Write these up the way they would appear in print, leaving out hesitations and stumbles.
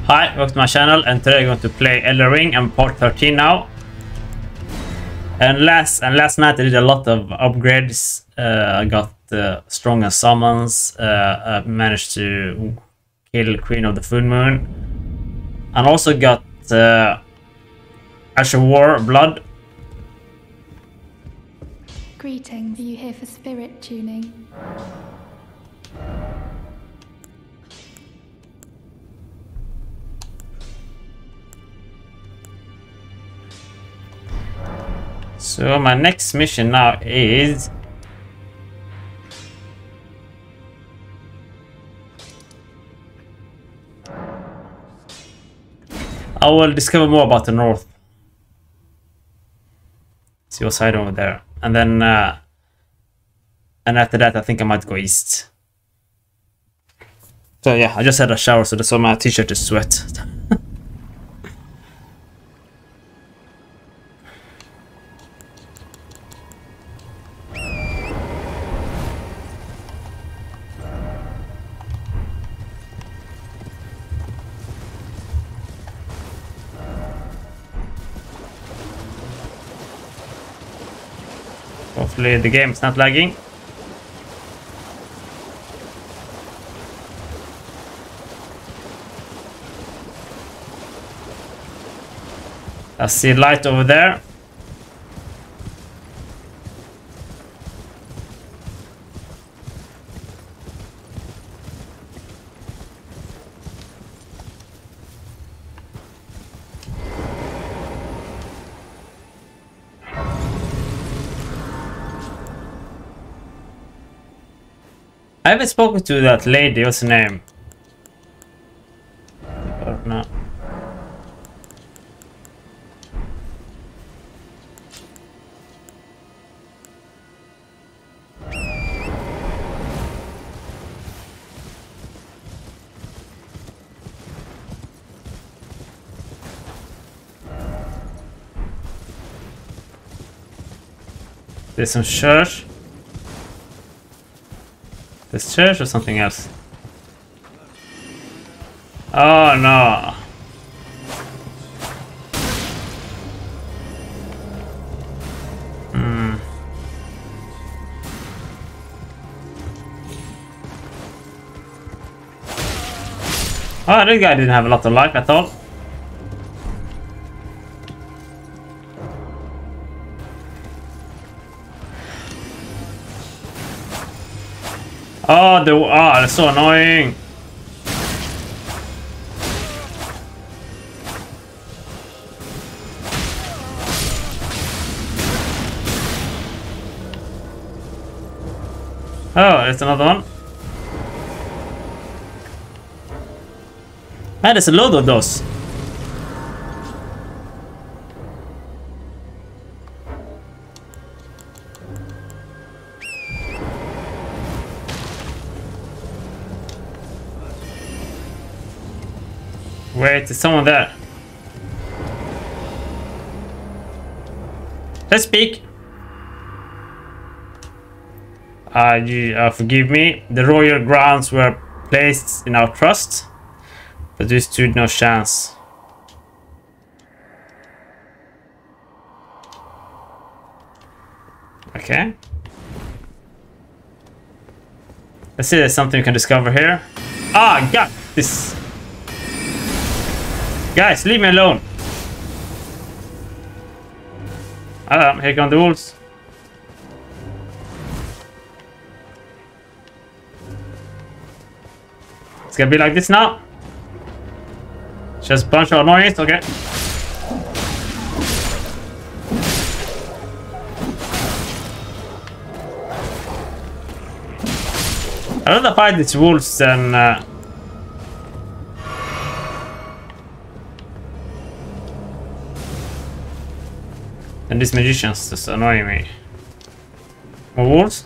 Hi, welcome to my channel, and today I'm going to play Elden Ring. I'm part 13 now. And last night I did a lot of upgrades. I got stronger summons. I managed to kill Queen of the Full Moon, and also got Ash of War blood. Greetings. Are you here for spirit tuning? So my next mission now is I will discover more about the north. See what's hiding over there, and then and after that I think I might go east. So yeah, I just had a shower, so that's why my t-shirt is sweat. Hopefully the game's not lagging. I see light over there. I haven't spoken to that lady. What's her name? Or no. There's some church. This church or something else? Oh no. Oh, this guy didn't have a lot of life at all. Oh, that's so annoying. Oh, there's another one. Man, there's a load of those. Wait, there's someone there. Let's speak. Forgive me. The royal grounds were placed in our trust, but we stood no chance. Okay. Let's see if there's something we can discover here. Ah, got this. Guys, leave me alone. Here come the wolves. It's gonna be like this now. Just a bunch of noise, okay. I'd rather fight these wolves than and these magicians just annoying me. More wolves?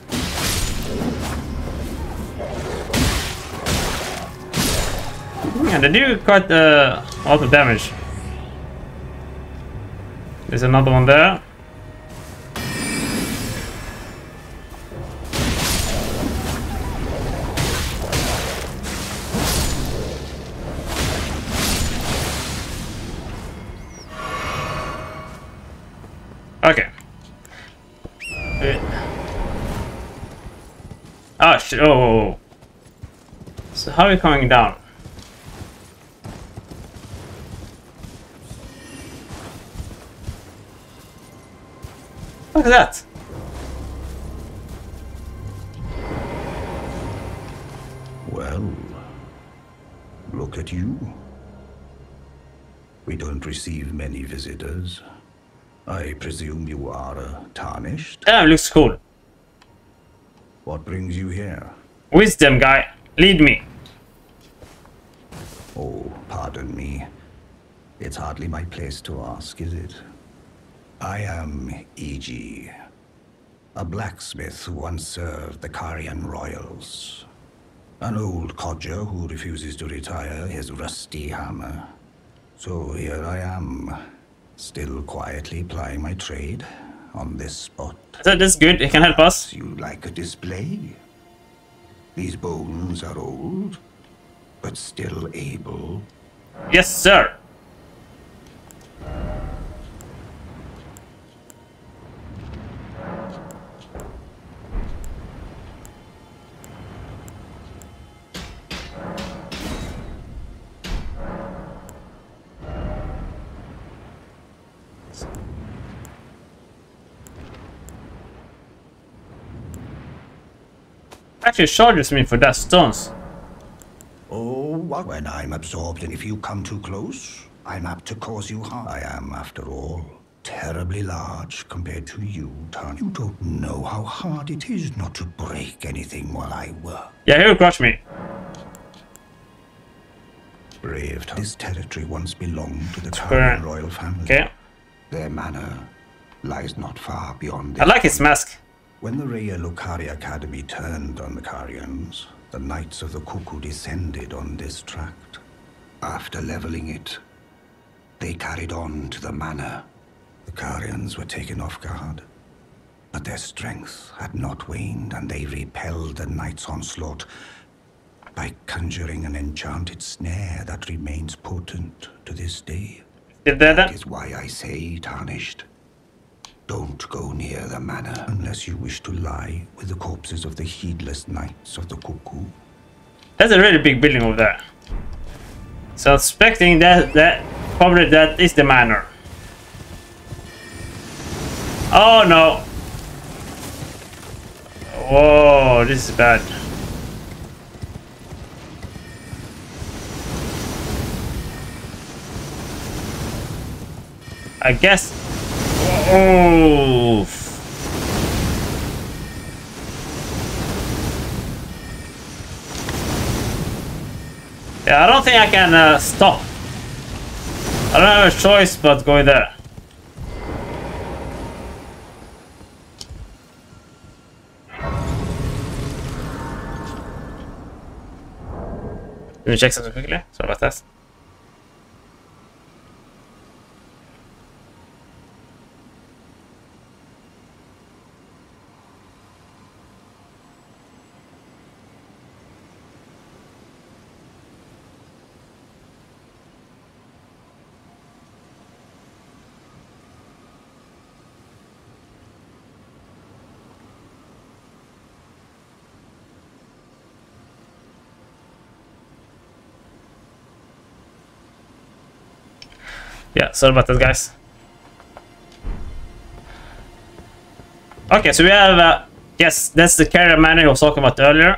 Yeah, they do quite a lot of damage. There's another one there. actually... Oh. So how are we coming down? Look at that. Well, look at you. We don't receive many visitors. I presume you are tarnished? Yeah, it looks cool. What brings you here? Wisdom guy, lead me. Oh, pardon me. It's hardly my place to ask, is it? I am E.G., a blacksmith who once served the Carian royals. An old codger who refuses to retire his rusty hammer. So here I am, still quietly plying my trade on this spot. So this is good, he can help us. You'd like a display? These bones are old, but still able. Yes, sir. Actually charges me for that stones. Oh, what? When I'm absorbed, and if you come too close, I'm apt to cause you harm. I am, after all, terribly large compared to you, Tan. You don't know how hard it is not to break anything while I work. Yeah, he will crush me. Brave. This territory once belonged to the Carian royal family. Okay. Their manor lies not far beyond this. I like his mask. When the Raya Lokari Academy turned on the Carians, the Knights of the Cuckoo descended on this tract. After leveling it, they carried on to the manor. The Carians were taken off guard, but their strength had not waned, and they repelled the Knights' onslaught by conjuring an enchanted snare that remains potent to this day. That is why I say, Tarnished, don't go near the manor unless you wish to lie with the corpses of the heedless Knights of the Cuckoo. That's a really big building over there. So expecting that probably that is the manor. Oh no. Whoa, this is bad. I guess. Oh. Yeah, I don't think I can stop. I don't have a choice but go there. Let me check something quickly. Sorry about that. Yeah, sorry about that, guys. Okay, so we have, yes, that's the carrier manor I was talking about earlier.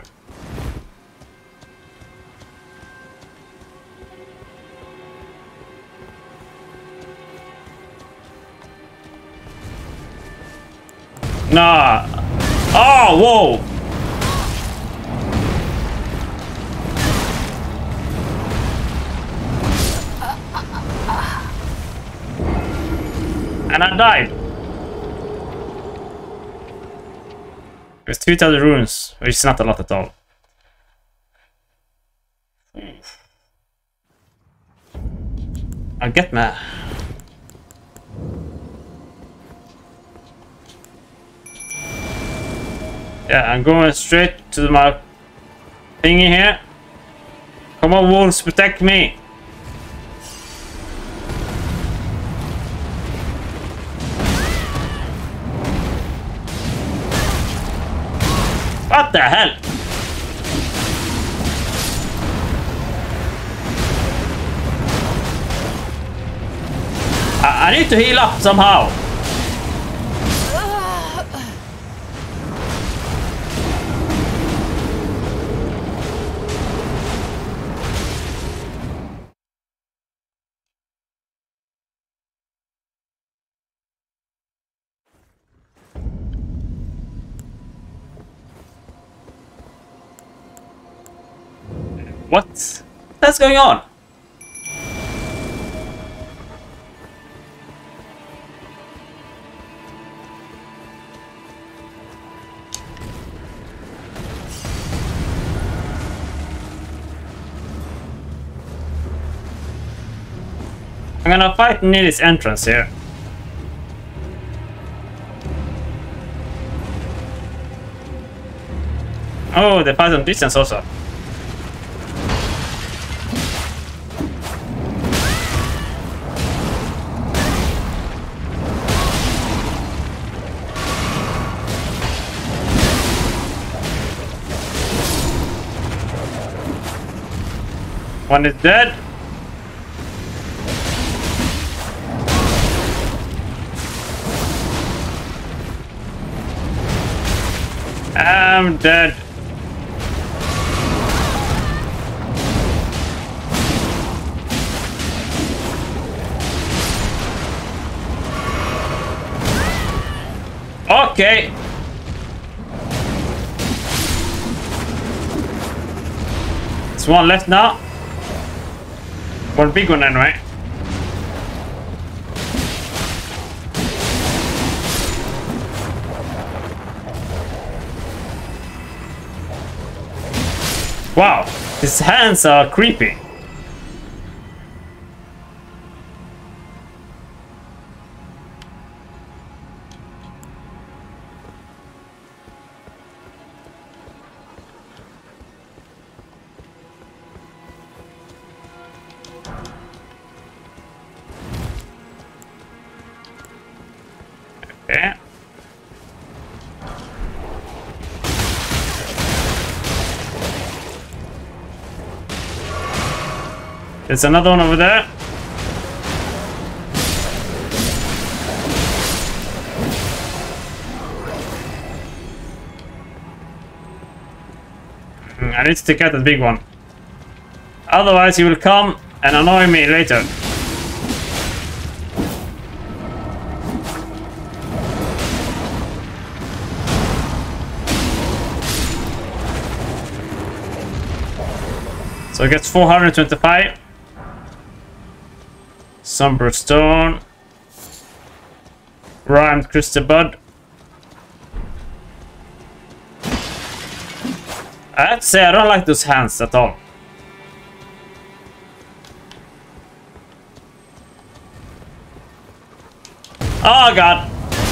Nah. Oh, whoa. And I died. There's 2,000 runes, which is not a lot at all. I'll get my... Yeah, I'm going straight to my thingy here. Come on, wolves, protect me. What the hell? need to heal up somehow. What's going on? I'm gonna fight near this entrance here. Oh, they fight on distance also. One is dead. I'm dead. Okay. There's one left now. One big one anyway. Wow, his hands are creepy. Okay. There's another one over there. I need to take out the big one. Otherwise he will come and annoy me later. So it gets 425. Somber Stone. Rhymed Crystal Bud. I have to say I don't like those hands at all. Oh god.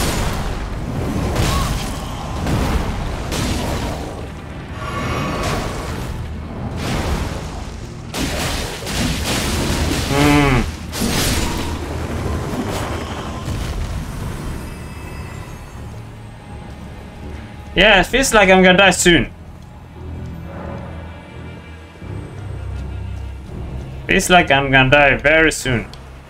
Yeah, it feels like I'm gonna die soon. Feels like I'm gonna die very soon.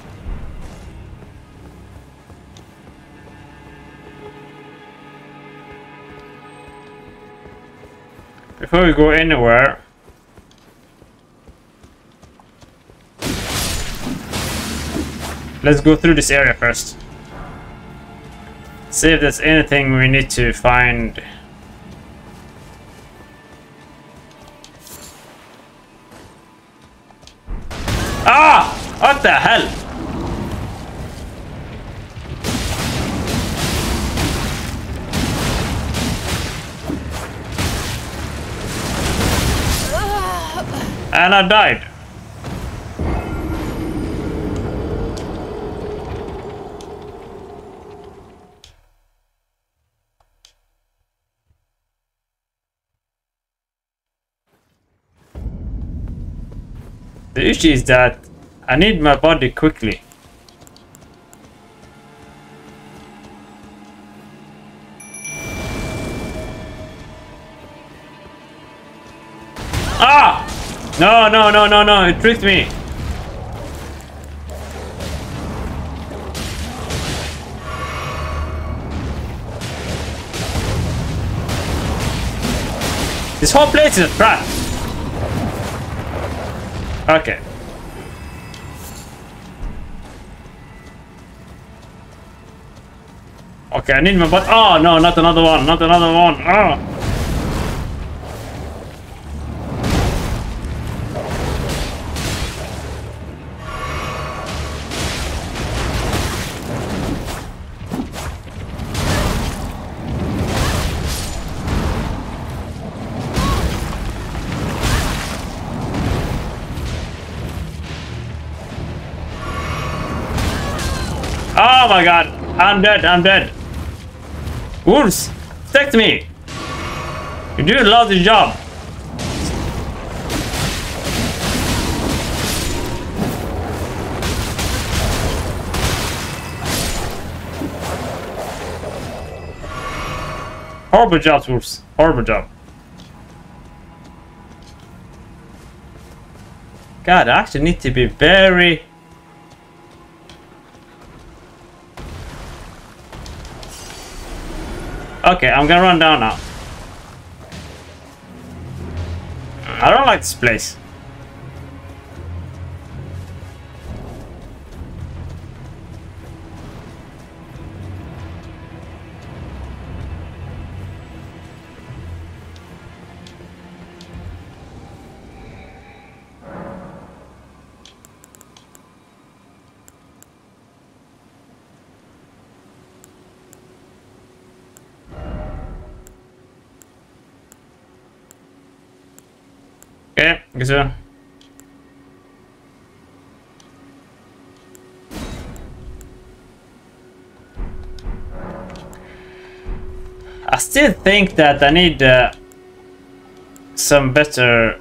Before we go anywhere, let's go through this area first. See if there's anything we need to find. Ah! What the hell? And I died. The issue is that I need my body quickly. Ah! No, no, no, no, no, it tricked me. This whole place is a trap. Okay. Okay, I need my butt. Oh no, not another one, not another one. Oh. Oh my god, I'm dead, I'm dead. Wolves, protect me. You do a lousy job. Horrible job, wolves. Horrible job. God, I actually need to be very... Okay, I'm gonna run down now. I don't like this place. Okay, good so. I still think that I need some better...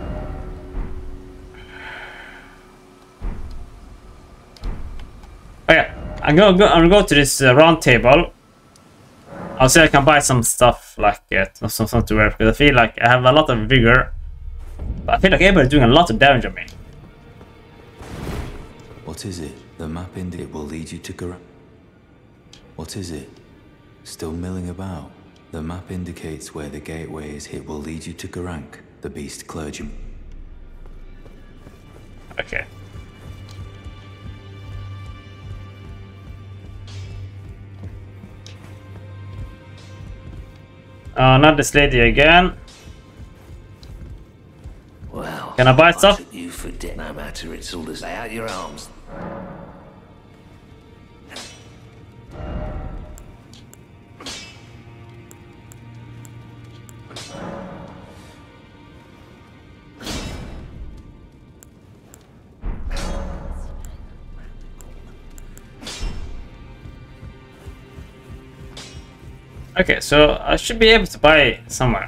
Okay, I'm gonna go to this round table. I'll see if I can buy some stuff like it, something to wear, because I feel like I have a lot of vigor. But I feel like everybody's doing a lot of damage on me. What is it? The map it will lead you to Garank. What is it? Still milling about? The map indicates where the gateway is. It will lead you to Garank, the beast clergyman. Okay. Not this lady again. Well, can I buy stuff? You for no matter, it's all to lay out your arms. Okay, so I should be able to buy somewhere.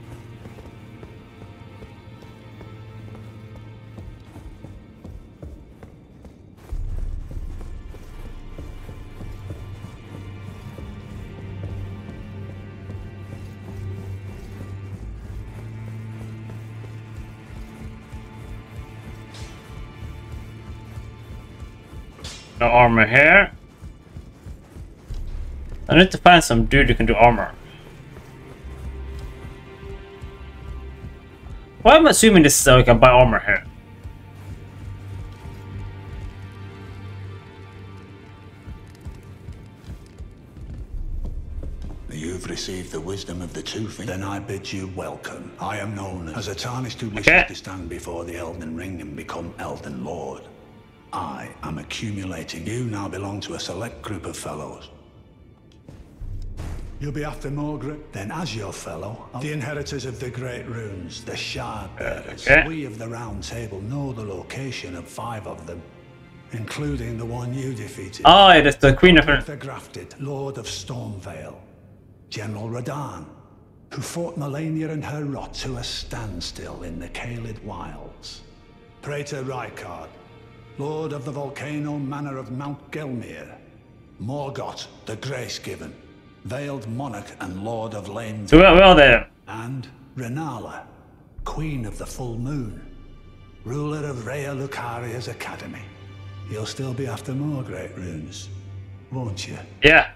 No armor here. I need to find some dude who can do armor. Why am I assuming this is so I can buy armor here? You've received the wisdom of the two things. Then I bid you welcome. I am known as a tarnished who wishes to stand before the Elden Ring and become Elden Lord. I am accumulating. You now belong to a select group of fellows. You'll be after Margaret, then as your fellow, the inheritors of the great runes, the shard bearers. We of the Round Table know the location of 5 of them, including the one you defeated. Oh, it is the Queen of the Grafted, Lord of Stormvale, General Radahn, who fought Melania and her rot to a standstill in the Caelid Wilds. Praetor Rykard, Lord of the Volcano Manor of Mount Gelmir, Morgott, the Grace-Given, Veiled Monarch and Lord of Lane. So where are they? And Renala, Queen of the Full Moon, ruler of Rhea Lucaria's Academy. You'll still be after more great runes, won't you? Yeah.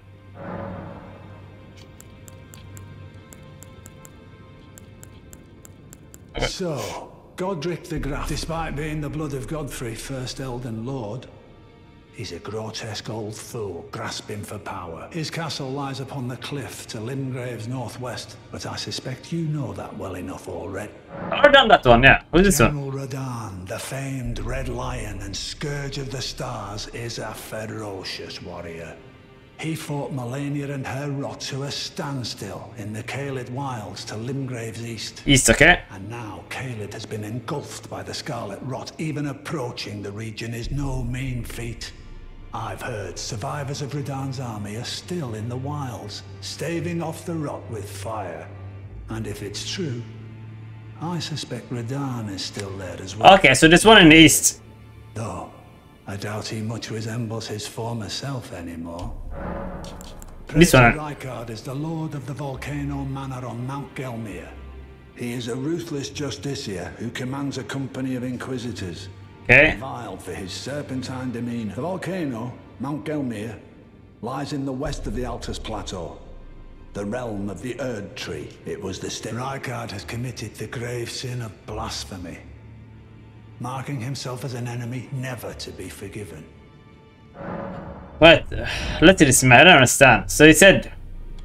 So, Godric the Graf, despite being the blood of Godfrey, first Elden Lord, he's a grotesque old fool, grasping for power. His castle lies upon the cliff to Limgrave's northwest, but I suspect you know that well enough already. I've done that one, yeah. Who's this one? General Radahn, the famed Red Lion and Scourge of the Stars, is a ferocious warrior. He fought Melania and her rot to a standstill in the Caelid Wilds to Limgrave's east. East, okay. And now Caelid has been engulfed by the Scarlet Rot. Even approaching the region is no mean feat. I've heard survivors of Radahn's army are still in the wilds, staving off the rot with fire. And if it's true, I suspect Radahn is still there as well. Okay, so this one in the east. Though, I doubt he much resembles his former self anymore. This one. Rykard is the lord of the Volcano Manor on Mount Gelmir. He is a ruthless justiciar who commands a company of inquisitors. Okay. Reviled for his serpentine demeanor. The volcano, Mount Gelmir, lies in the west of the Altus Plateau, the realm of the Erd Tree. It was the Rykard has committed the grave sin of blasphemy, marking himself as an enemy never to be forgiven. What? Let it is, I don't understand. So he said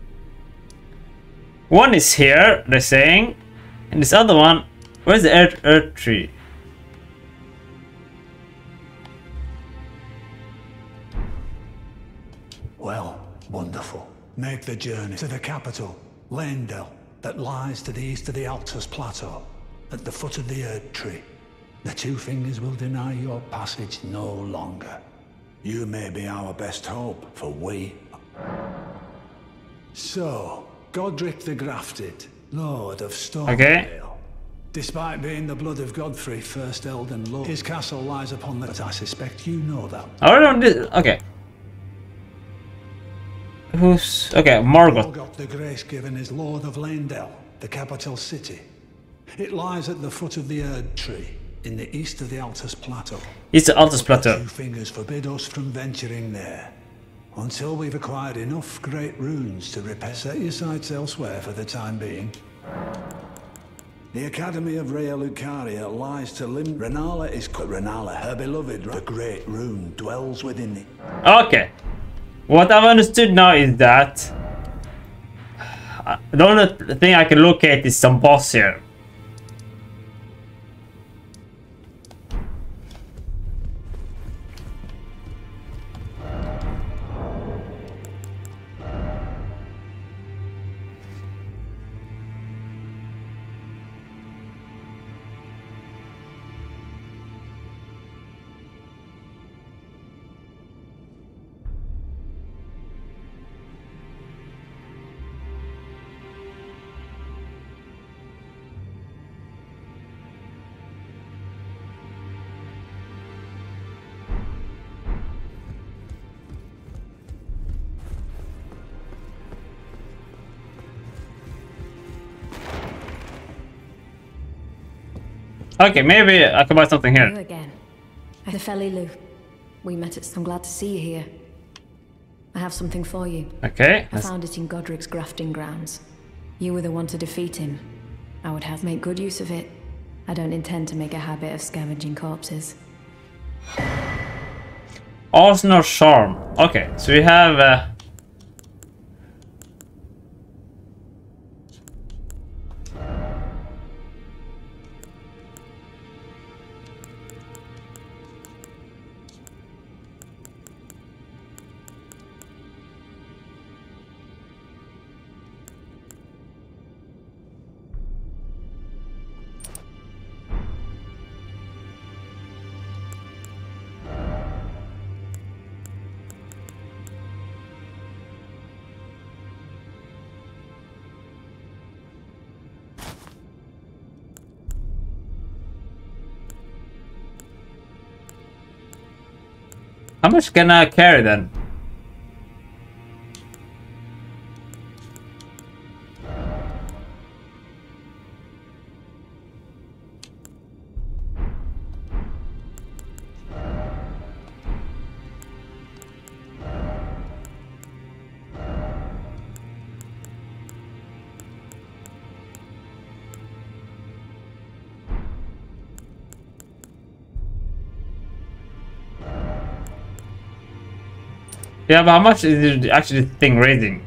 one is here, they're saying, and this other one, where's the Earth Tree? Well, wonderful. Make the journey to the capital, Leyndell, that lies to the east of the Altus Plateau, at the foot of the Erd Tree. The Two Fingers will deny your passage no longer. You may be our best hope, for we... So, Godric the Grafted, Lord of Stormvale. Okay. Despite being the blood of Godfrey, first Elden Lord, his castle lies upon the... But I suspect you know that. I don't know. Okay. Who's... Okay, Margot. Morgoth the Grace Given is Lord of Leyndell, the capital city. It lies at the foot of the Erd Tree, in the east of the Altus Plateau. It's the Altus Plateau. Two Fingers forbid us from venturing there. Until we've acquired enough great runes to repair. Set your sights elsewhere for the time being. The Academy of Rhea Lucaria lies to Renala is... Renala, her beloved, the great rune, dwells within it. Okay. What I've understood now is that the only thing I can locate is some boss here. Okay, maybe I can buy something You here. again. The Felly Lou. We met at... I'm glad to see you here. I have something for you. Okay. I found it in Godric's grafting grounds. You were the one to defeat him. I would have made good use of it. I don't intend to make a habit of scavenging corpses. Arsenal Charm. Okay, so we have... How much can I carry then? Yeah, but how much is it actually the thing raising?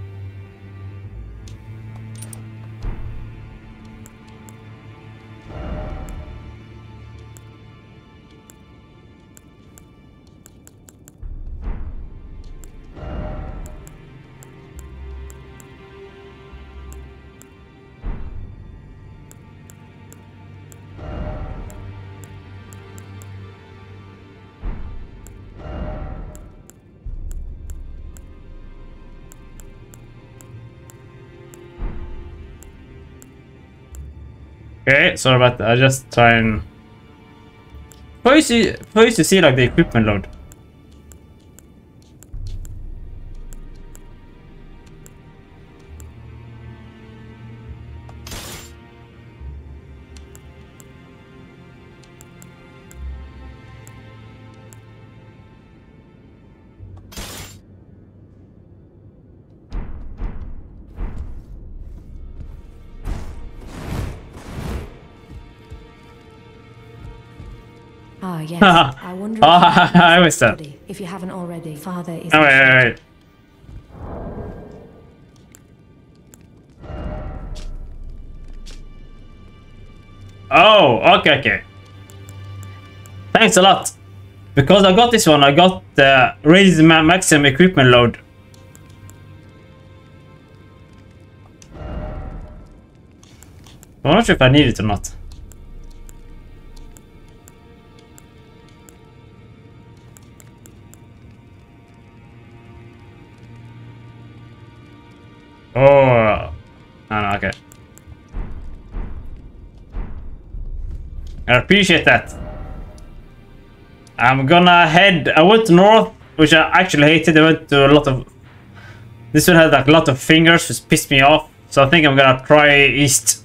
Okay, sorry about that. I just try and first you see like the equipment load. Ah, yes. I wonder I missed that. if you haven't already. Father is. Oh, wait. Oh, okay. Thanks a lot. Because I got this one, I got the raise maximum equipment load. I'm not sure if I need it or not. Oh, no, okay. I appreciate that. I'm gonna head. I went north, which I actually hated. I went to a lot of. This one had like a lot of fingers, which pissed me off. So I think I'm gonna try east.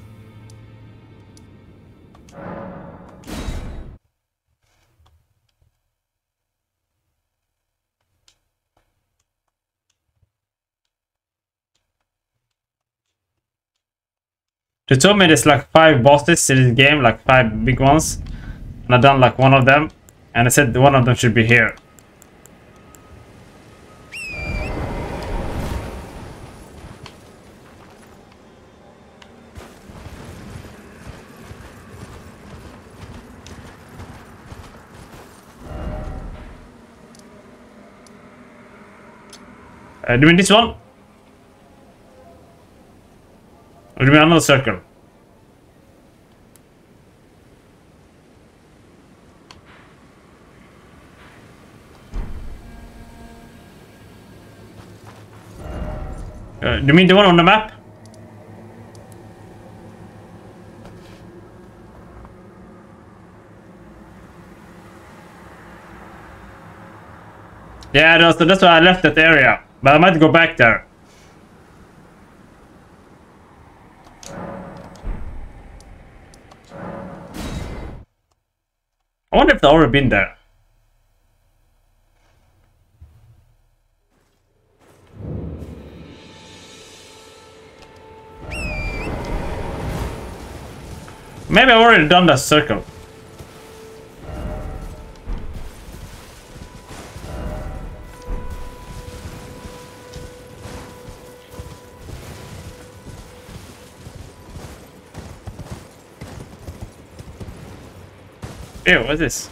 They told me there's like 5 bosses in this game, like 5 big ones. And I've done like one of them. And I said one of them should be here. Do you mean this one? Or do you mean another circle? Do you mean the one on the map? Yeah, that's why I left that area. But I might go back there. I wonder if I've already been there. Maybe I've already done that circle. Ew, what's this?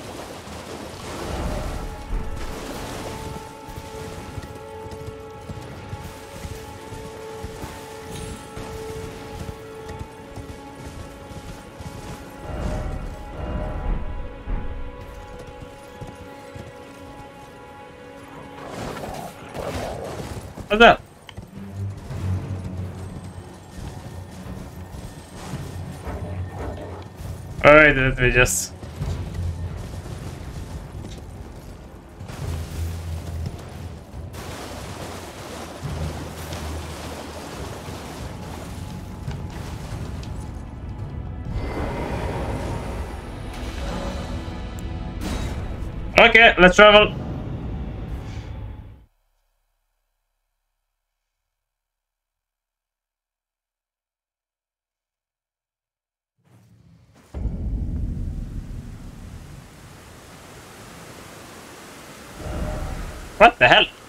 What's that? Alright, let me just... Okay, let's travel. What the hell?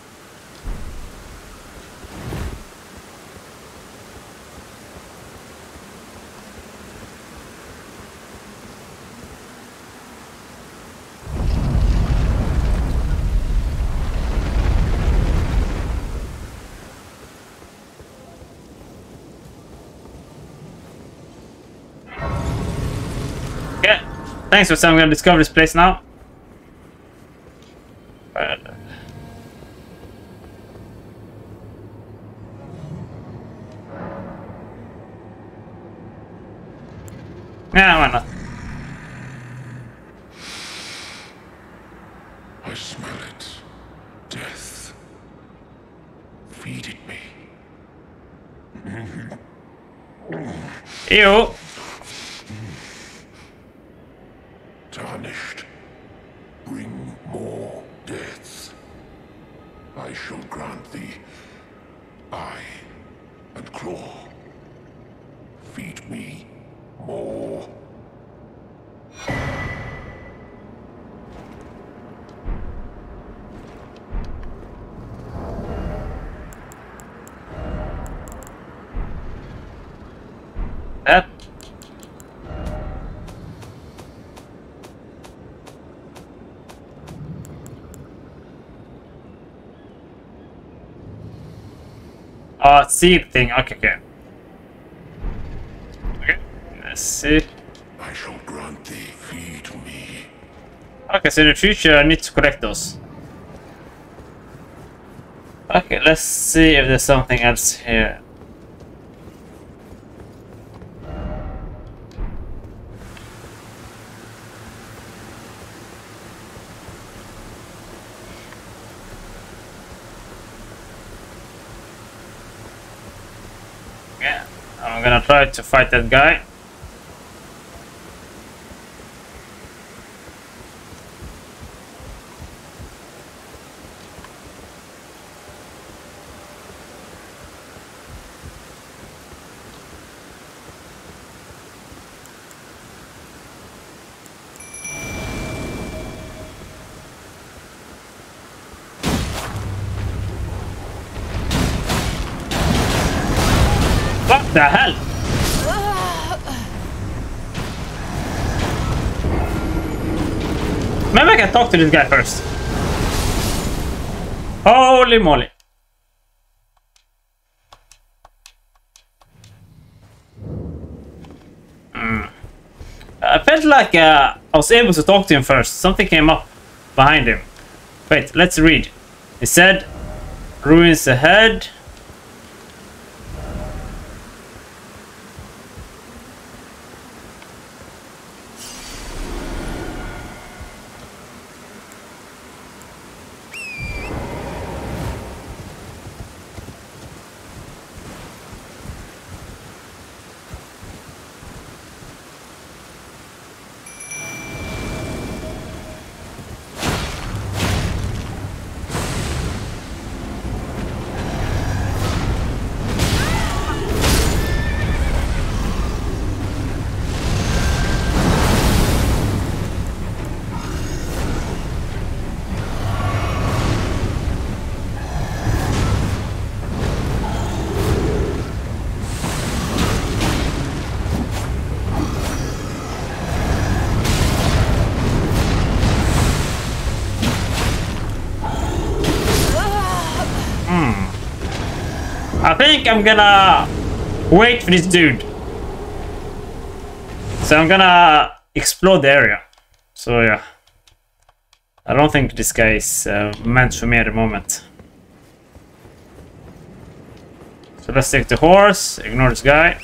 Thanks for saying I'm gonna discover this place now. Yeah, why not? I smell it. Death. Feed it me. Ew. Tarnished. Bring more death. I shall grant thee eye and claw. Feed me more. That. Oh, seed thing. Okay, okay. Okay, let's see. I shall grant thee, feed me. Okay, so in the future I need to collect those. Okay, let's see if there's something else here. Yeah, I'm gonna try to fight that guy. What the hell? Maybe I can talk to this guy first. Holy moly. I felt like I was able to talk to him first. Something came up behind him. Wait, let's read. He said, ruins ahead. I think I'm gonna wait for this dude. So I'm gonna explore the area. So yeah. I don't think this guy is meant for me at the moment. So let's take the horse, ignore this guy.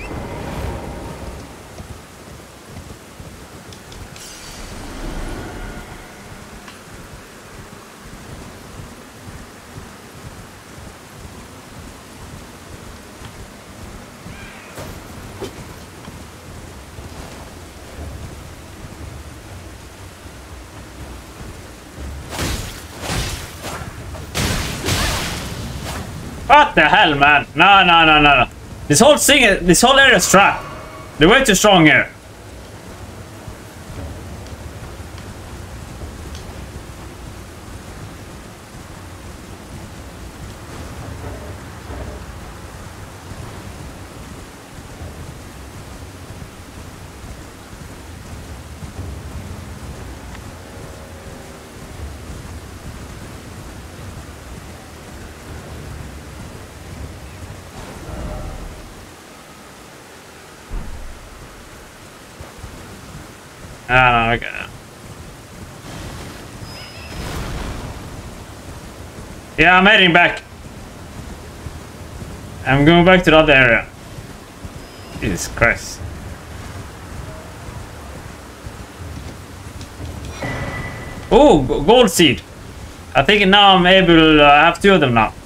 What the hell, man? No, no, no, no, no. This whole thing, this whole area is trapped. They're way too strong here. Ah, okay. Yeah, I'm heading back. I'm going back to the other area. Jesus Christ. Oh, gold seed. I think now I'm able to have 2 of them now.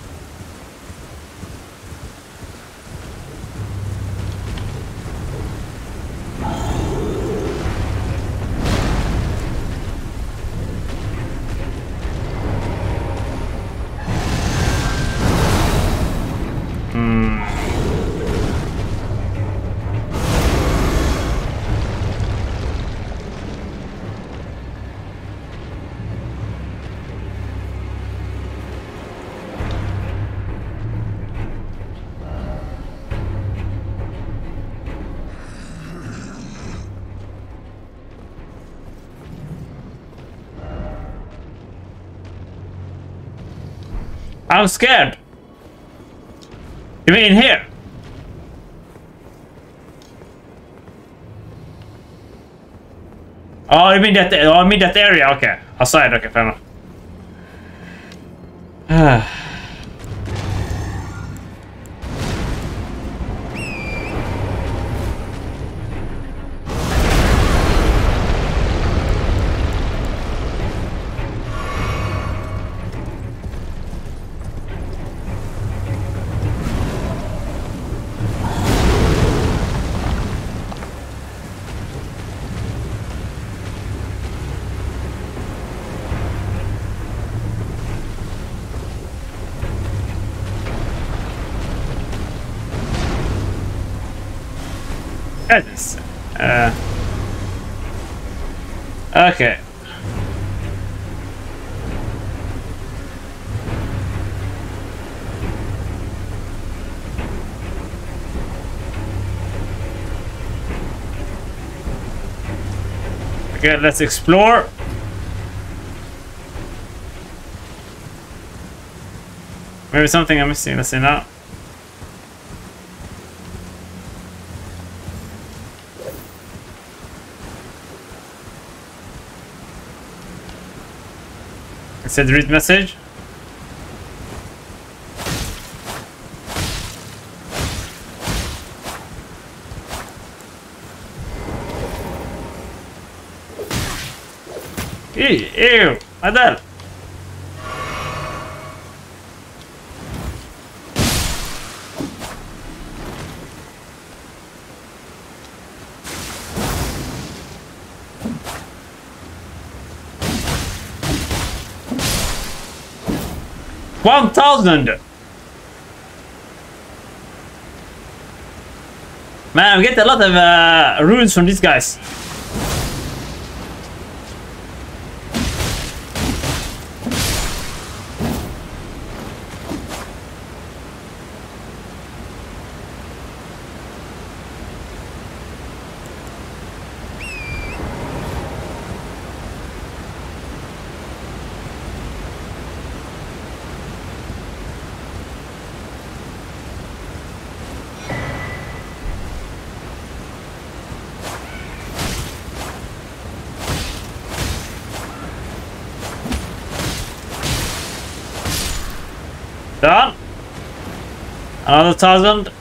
I'm scared. You mean in here? Oh, you mean that? Oh, I mean that area. Okay, outside. Okay, fair enough. Goodness. Okay. Okay, let's explore. Maybe something I'm missing. Let's see now. It said read message. Ew, Adele. $1,000. Man, we get a lot of runes from these guys. Done. Another 1,000.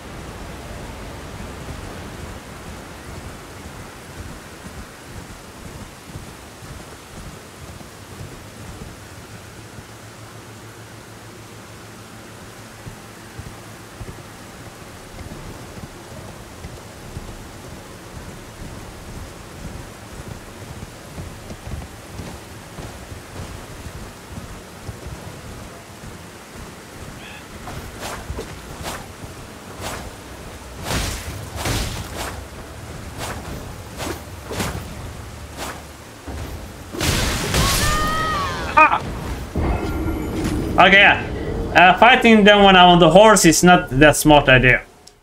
Okay, yeah. Fighting them when I'm on the horse is not that smart idea.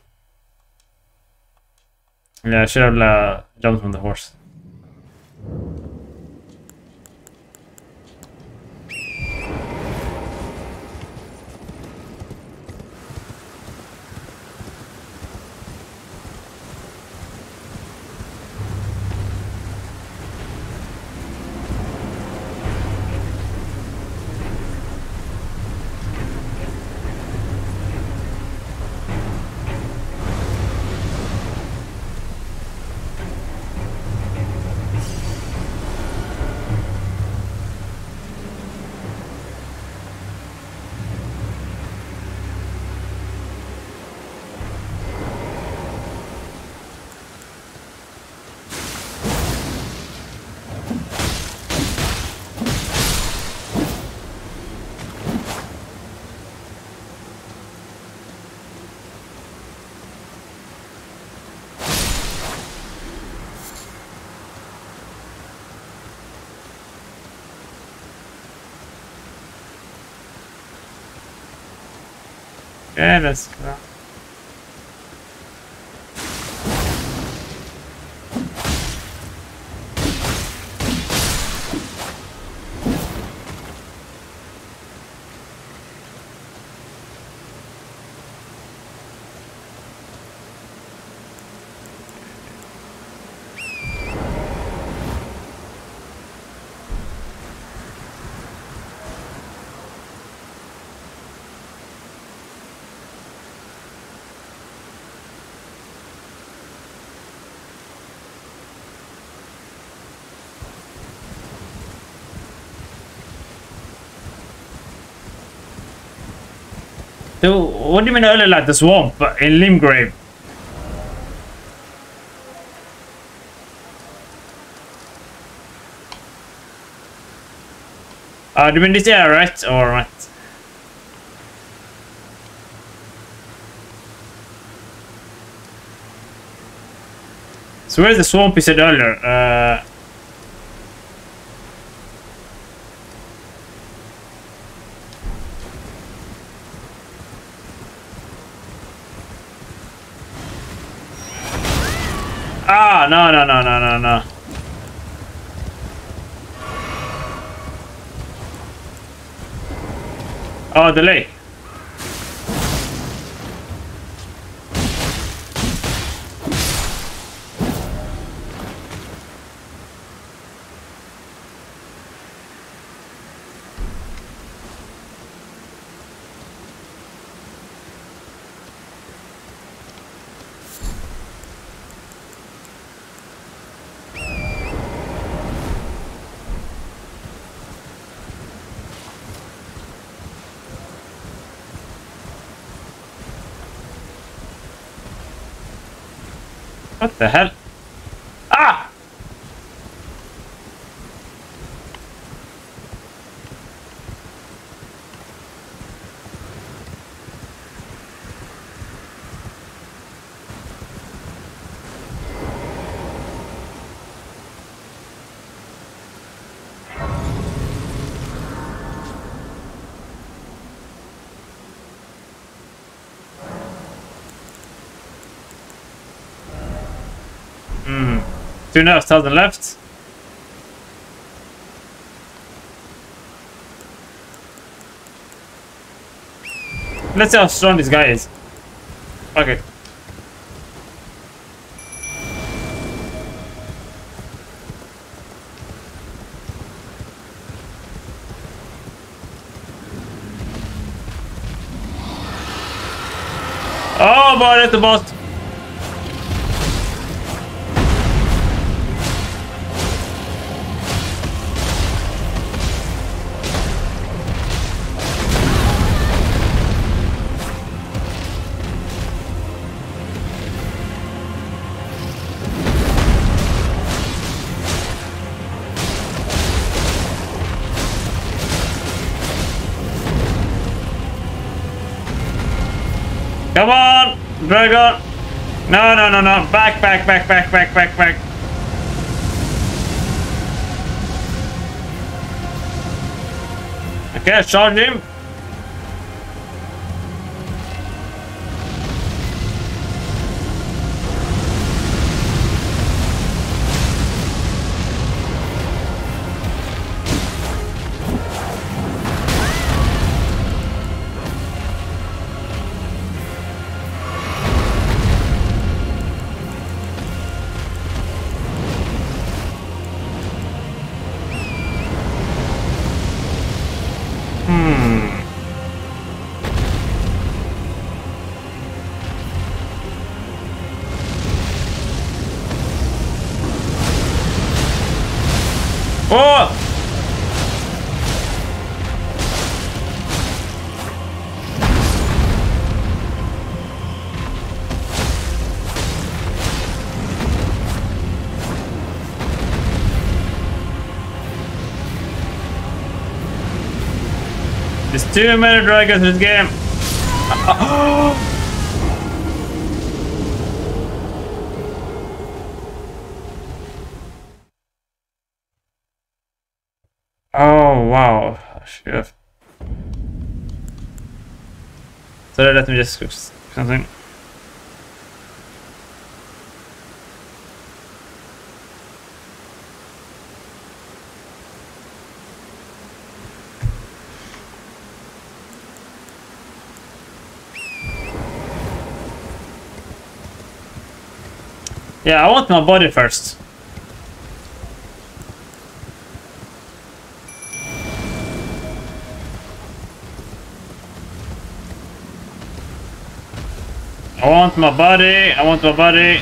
Yeah, I should have jumped on the horse. Yeah, let's go. So, what do you mean earlier, like the swamp in Limgrave? Do you mean this area, right? Or right? So where's the swamp you said earlier? No. Oh, the lake. What the hell? Ah! Hmm. 2,500 left. Let's see how strong this guy is. Okay. Oh boy, that's the boss. Come on, Dragon! No. Back. Okay, charge him. Oh! There's too many dragons in this game. Oh wow. I should have. So let me just cook something. Yeah, I want my body first. I want my body. I want my body.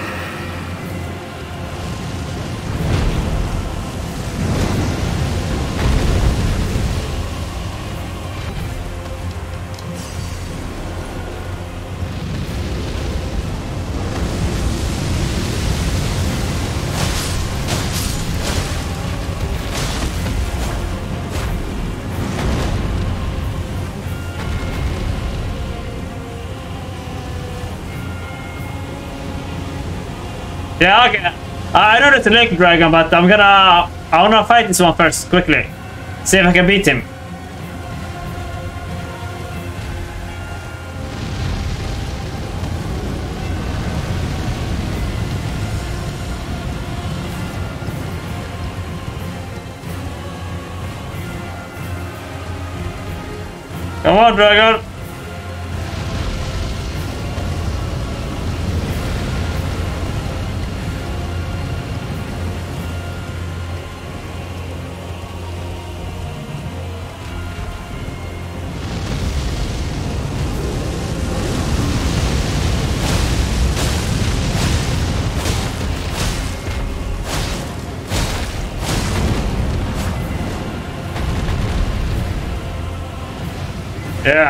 Yeah, okay. I know it's a lake dragon, but I wanna fight this one first, quickly. See if I can beat him. Come on, dragon. Yeah.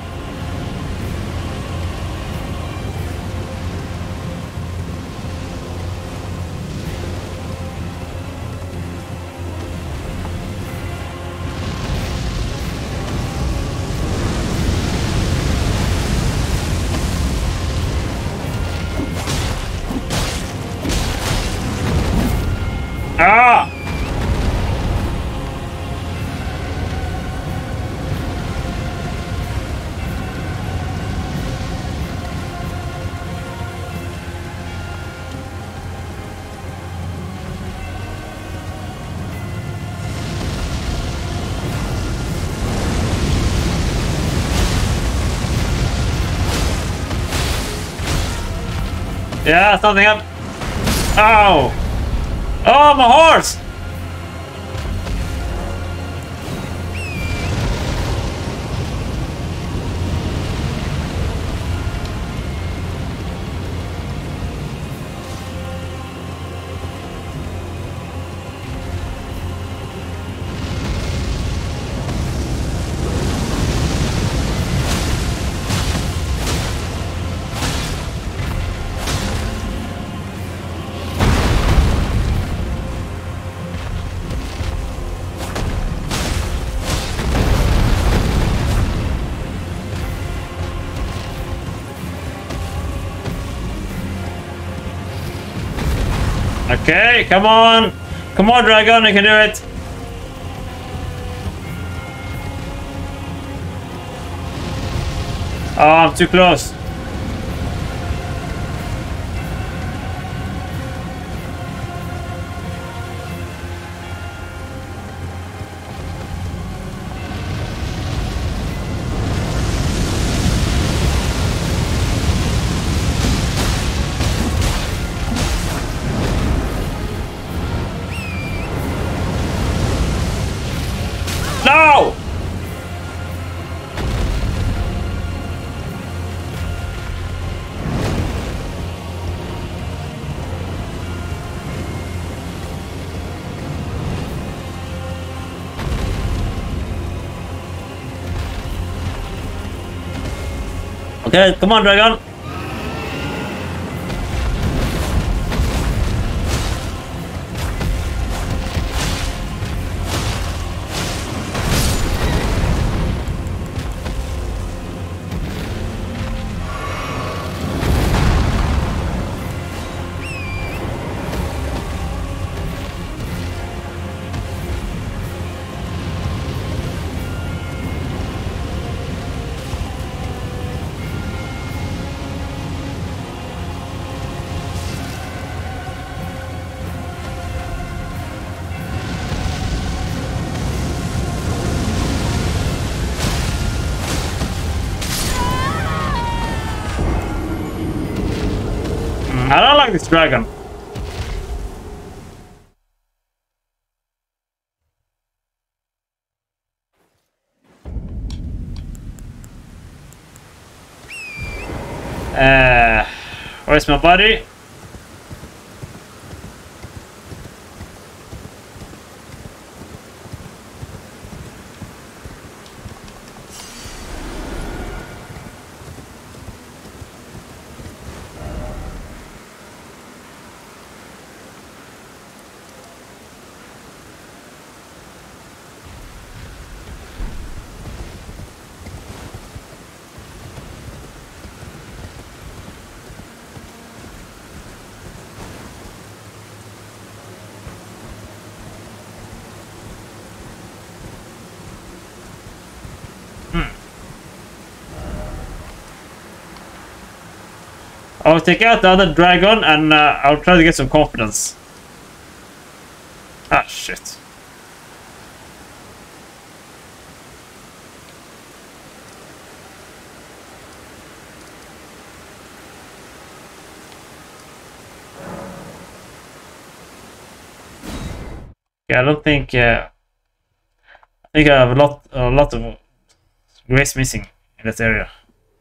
Ah! Yeah, something up. Oh! Oh, my horse! Okay, come on! Come on, dragon, you can do it! Oh, I'm too close. No! Okay, come on, dragon. like this dragon. Where's my body? I'll take out the other dragon and I'll try to get some confidence. Ah, shit. Yeah, I don't think. I think I have a lot of grace missing in that area.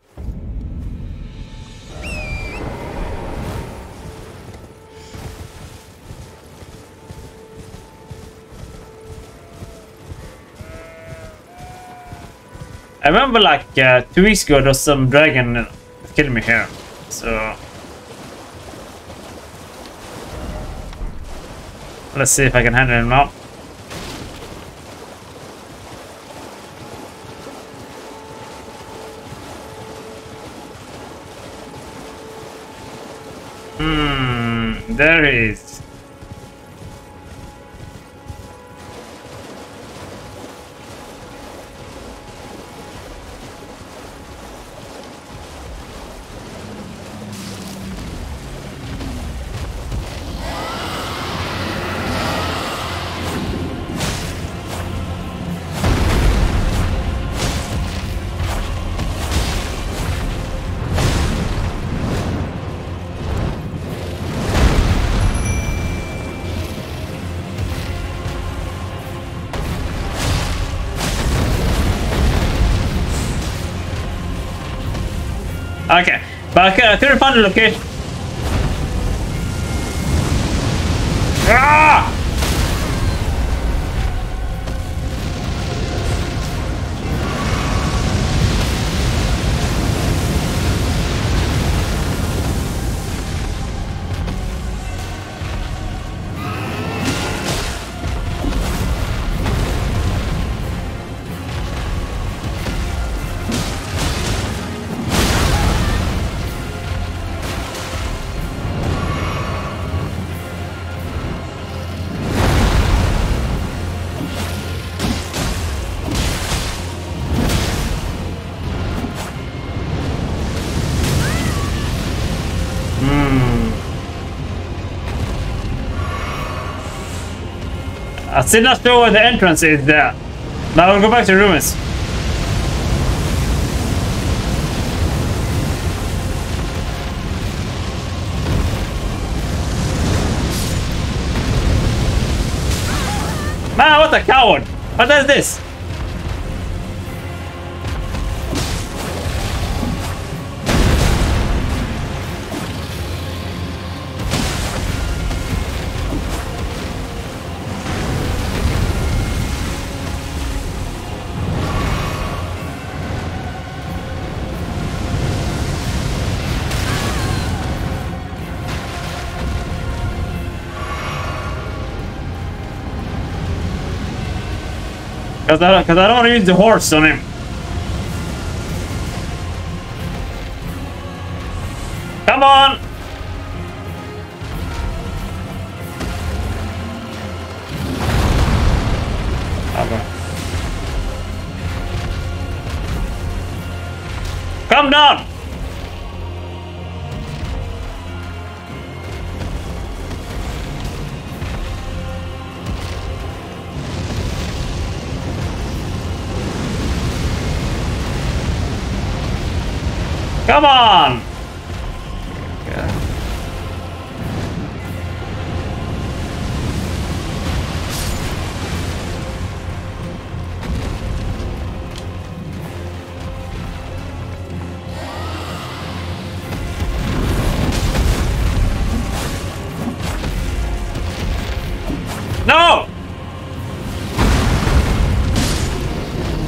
I remember like 2 weeks ago there was some dragon that killed me here, so let's see if I can handle him now. There he is. Okay, but I couldn't find the location. Ah! I still not sure where the entrance is there. Now we'll go back to the ruins. Man, what a coward! What is this? Because I don't want to use the horse on him. Come on! Okay. Come down! Come on!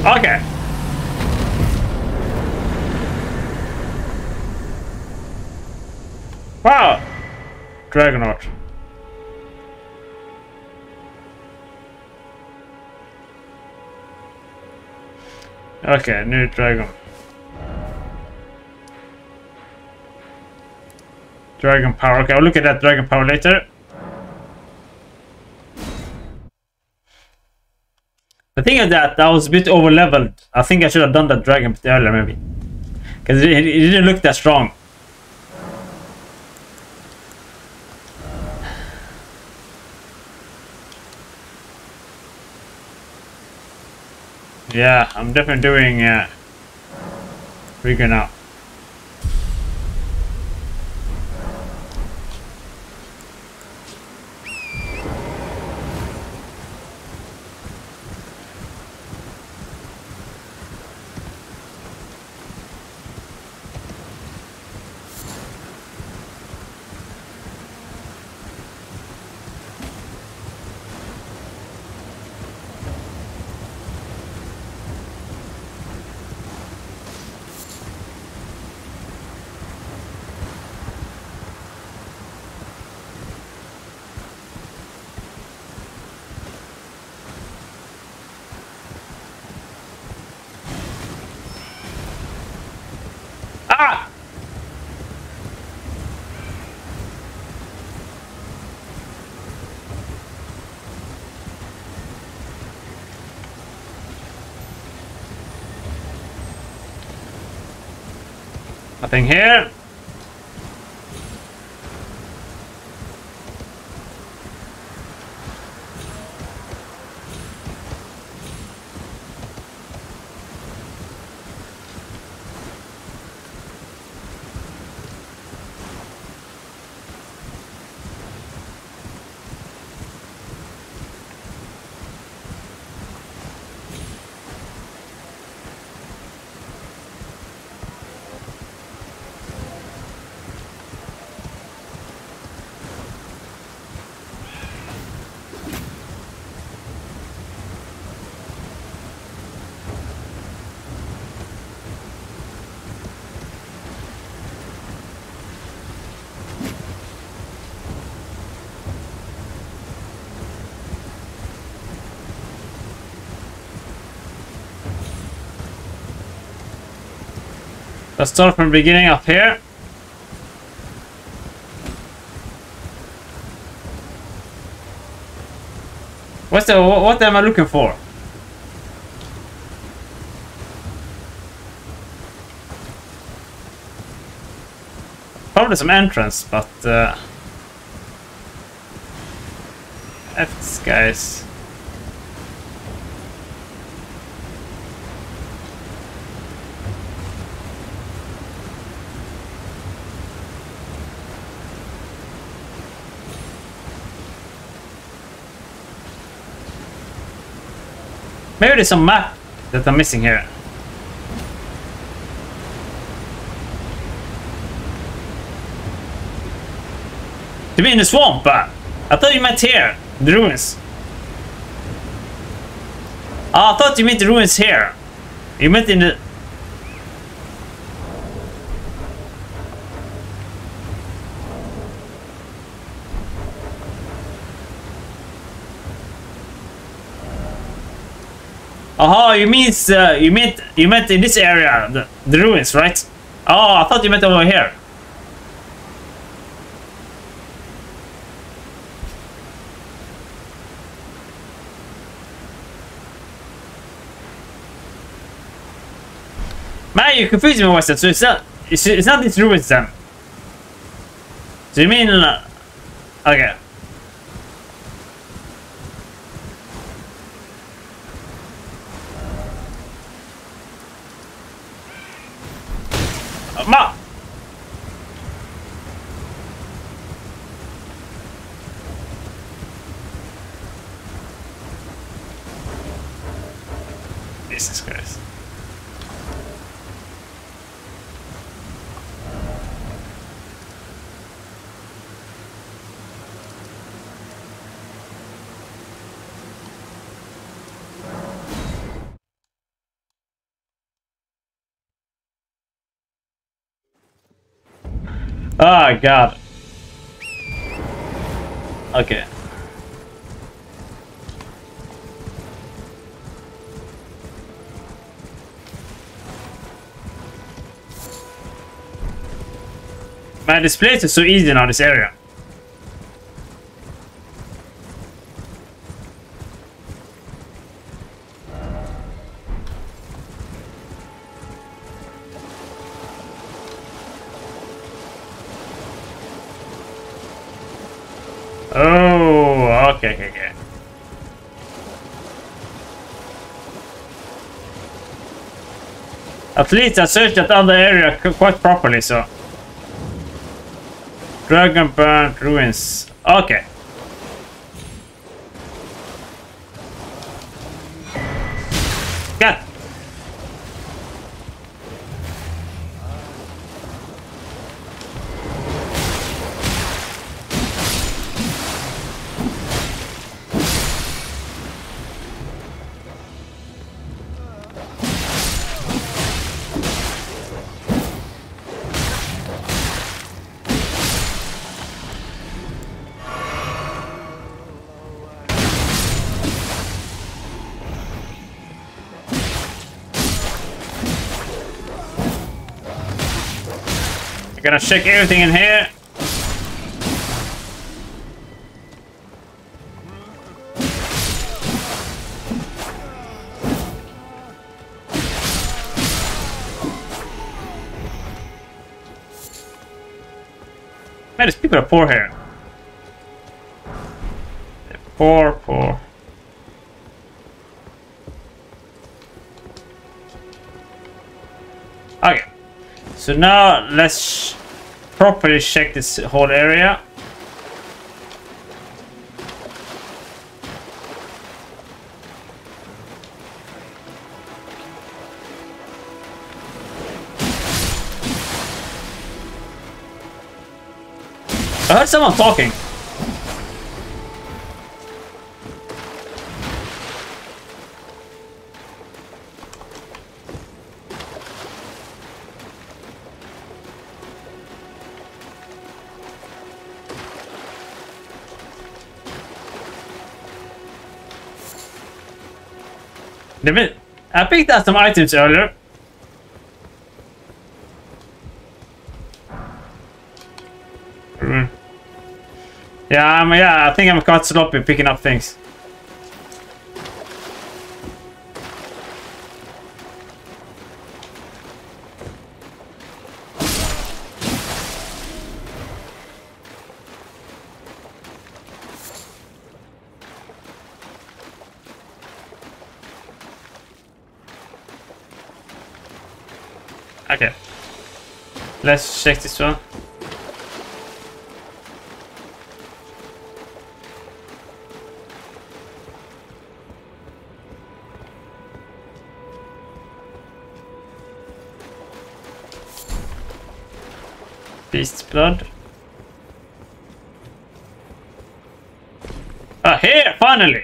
Okay. Wow. Dragonaut. Okay, new dragon. Dragon power. Okay, I'll look at that dragon power later. The thing is that I was a bit over leveled. I think I should have done that dragon bit earlier, maybe. Because it didn't look that strong. Yeah, I'm definitely doing Rigger now. Ah! Nothing here. Let's start from the beginning up here. What am I looking for? Probably some entrance, but F guys. Maybe there's some map that I'm missing here. You mean in the swamp? I thought you meant here, the ruins. Oh, I thought you meant the ruins here. You meant in the... Oh, you meant in this area, the ruins, right? Oh, I thought you meant over here. Man, you confused me, Weston. So it's not these ruins then. So you mean okay. Ma! Jesus Christ. Oh god. Okay. Man, this place is so easy now, this area. Oh, okay. At least I searched that other area quite properly, so. Dragonbarrow ruins. Okay. God. I'm gonna check everything in here. Man, these people are poor here. They're poor. Okay. So now let's properly check this whole area. I heard someone talking. I picked up some items earlier. Yeah, I think I'm quite sloppy picking up things. Okay. Let's check this one. Beast's blood. Ah, here! Finally!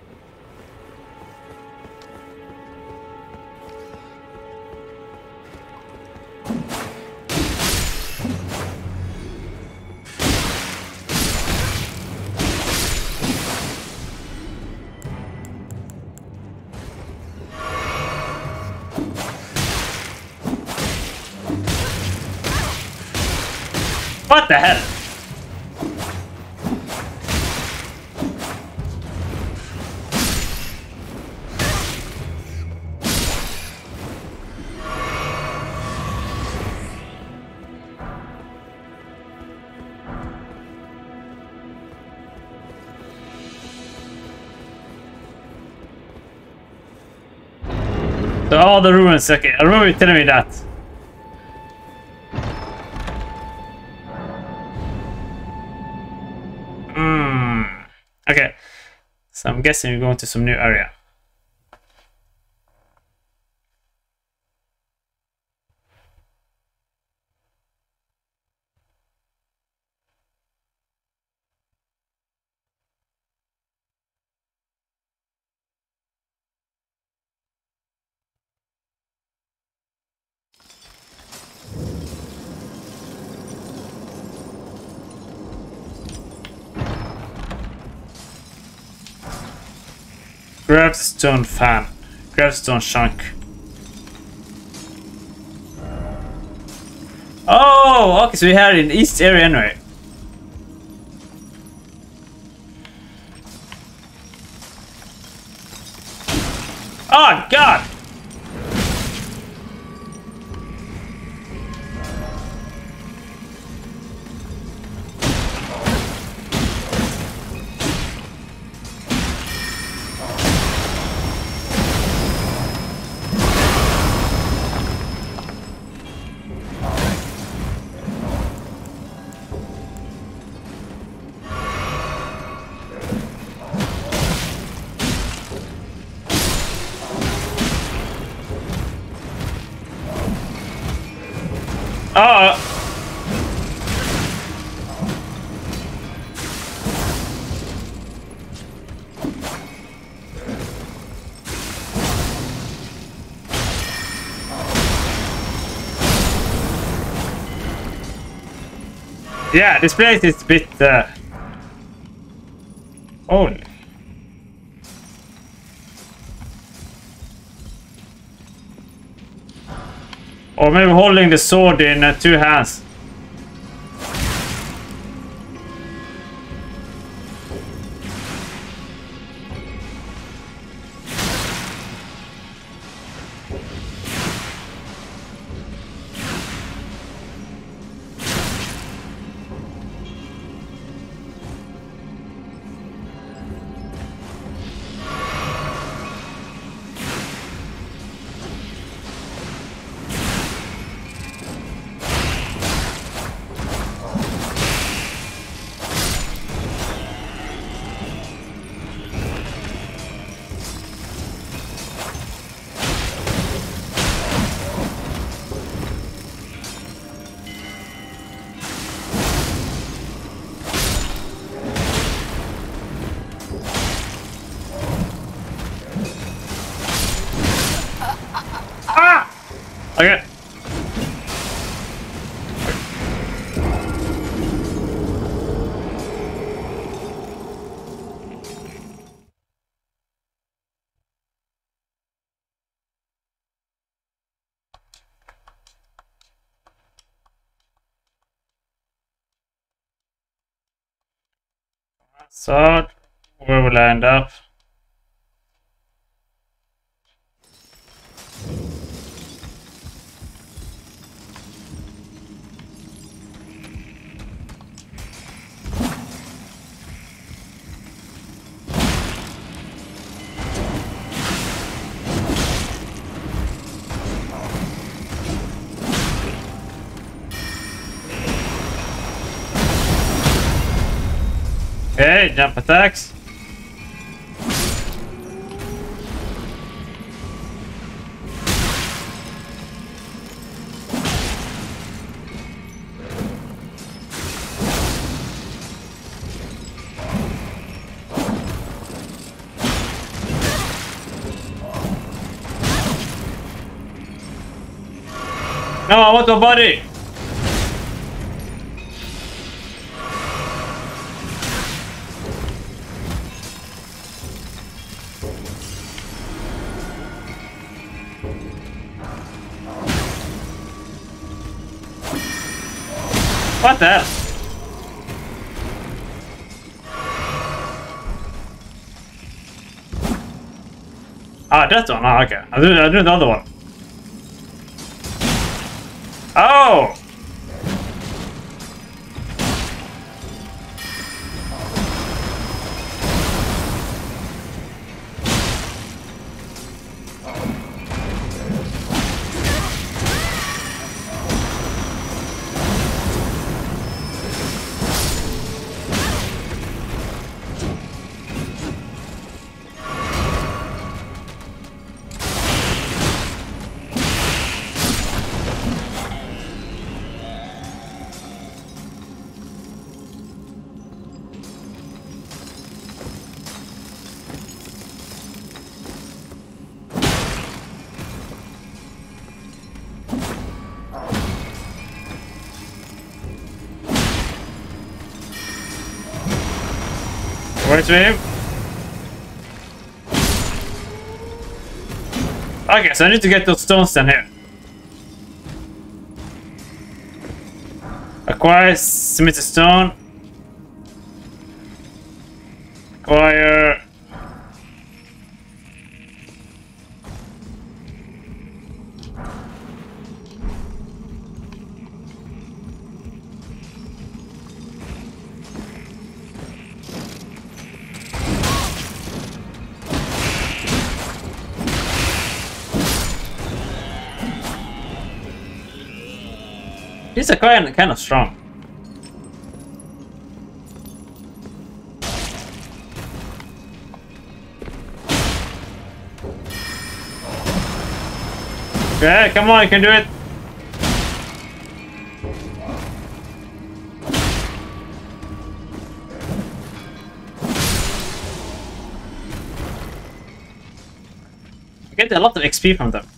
What the hell? So all the ruins, okay. I remember you telling me that. Okay. So I'm guessing we're going to some new area. Gravestone fan. Gravestone chunk. Oh, okay, so we had it in the east area anyway. Oh, God! Oh! Yeah, this place is a bit... Holy. Or maybe holding the sword in 2 hands. Okay. So, where will I end up? Okay, jump attacks. No, I want a body. What the hell? Ah, that one. Oh, okay. I do the other one. Oh! Where's him? Okay, so I need to get those stones down here. Acquire cemented stone. Acquire. These are kind of strong. Okay, come on, you can do it. You get a lot of XP from them.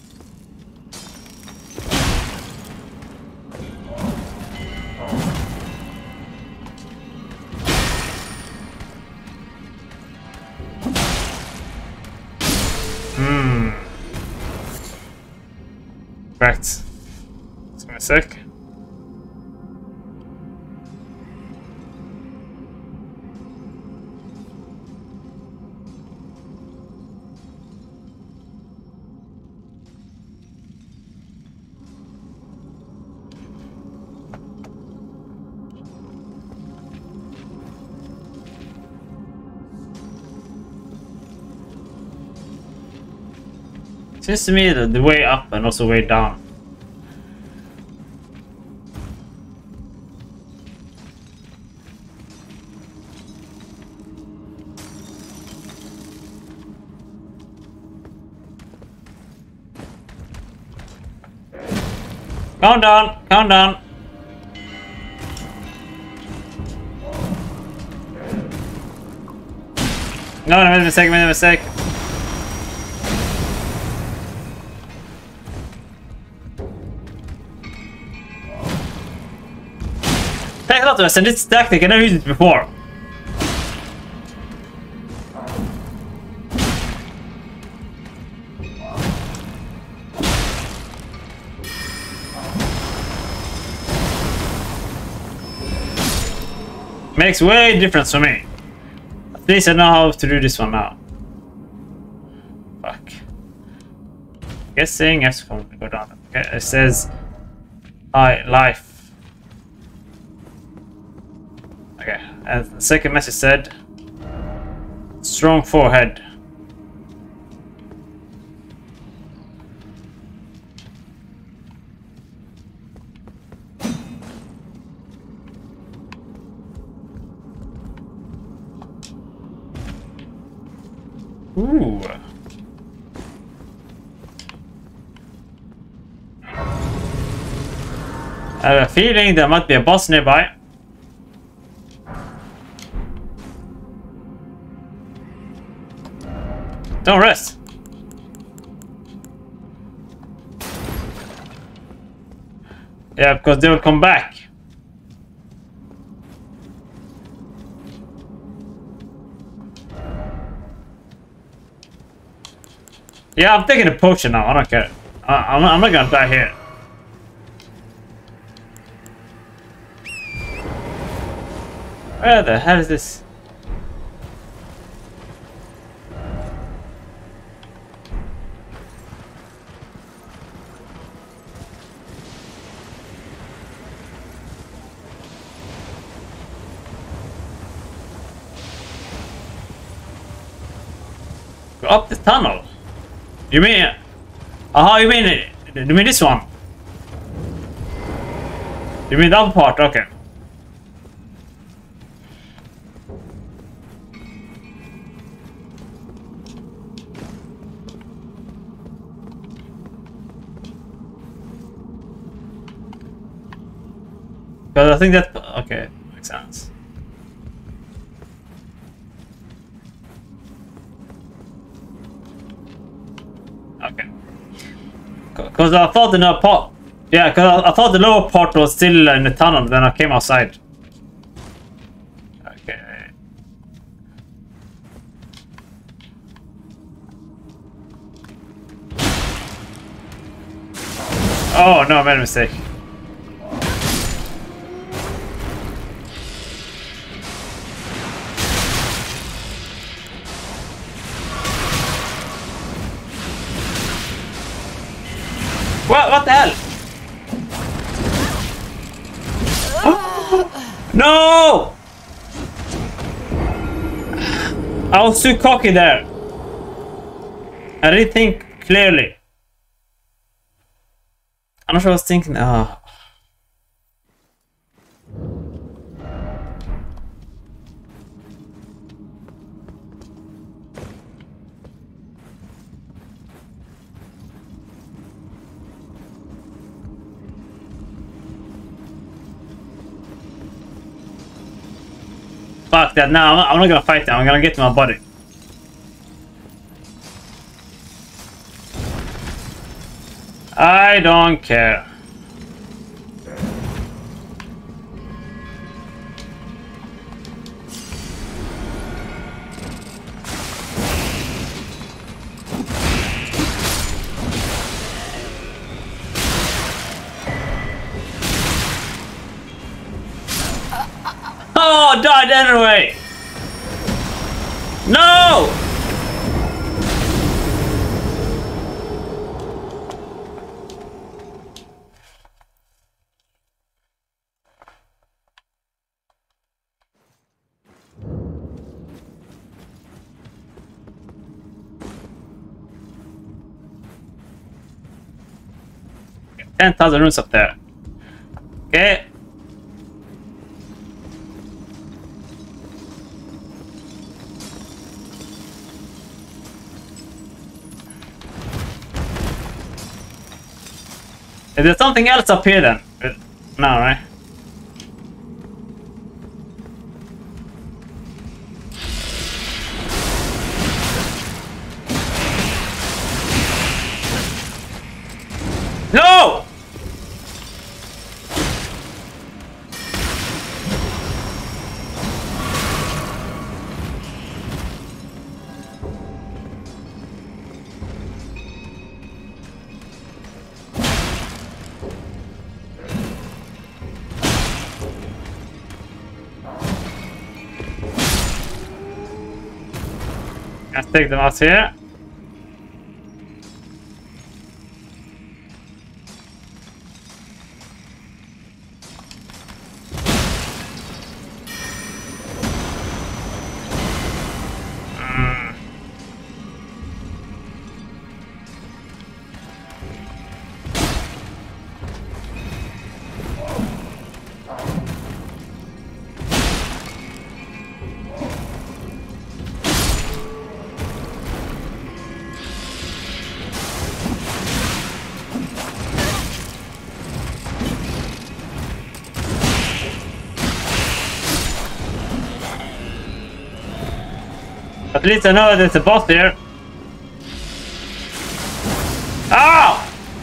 Right. Just give me a sec. Seems to me that the way up and also way down. Calm down, calm down. No, I made a mistake, Thanks a lot, Wes, and this tactic, I never used it before. Makes way difference for me. At least I know how to do this one now. Fuck. Guessing I have to go down. Okay, it says life. Okay, and the second message said strong forehead. Ooh. I have a feeling there might be a boss nearby. Don't rest. Yeah, because they will come back. Yeah, I'm taking a potion now. I don't care. I'm not gonna die here. Where the hell is this? Go up the tunnel. You mean? Oh, you mean this one? You mean the upper part? Okay. Because I think that okay makes sense. Okay. Because I thought the lower part, yeah, because I thought the lower part was still in the tunnel. Then I came outside. Okay. Oh no, I made a mistake. What the hell? No! I was too cocky there. I didn't think clearly. I'm not sure what I was thinking. Oh. Fuck that. No, I'm not gonna fight them. I'm gonna get to my body. I don't care. Oh, died anyway. No! Okay, 10,000 runes up there. Okay. Is there something else up here then? No, right? No! Let's take them out here. At least I know there's a boss there. Oh!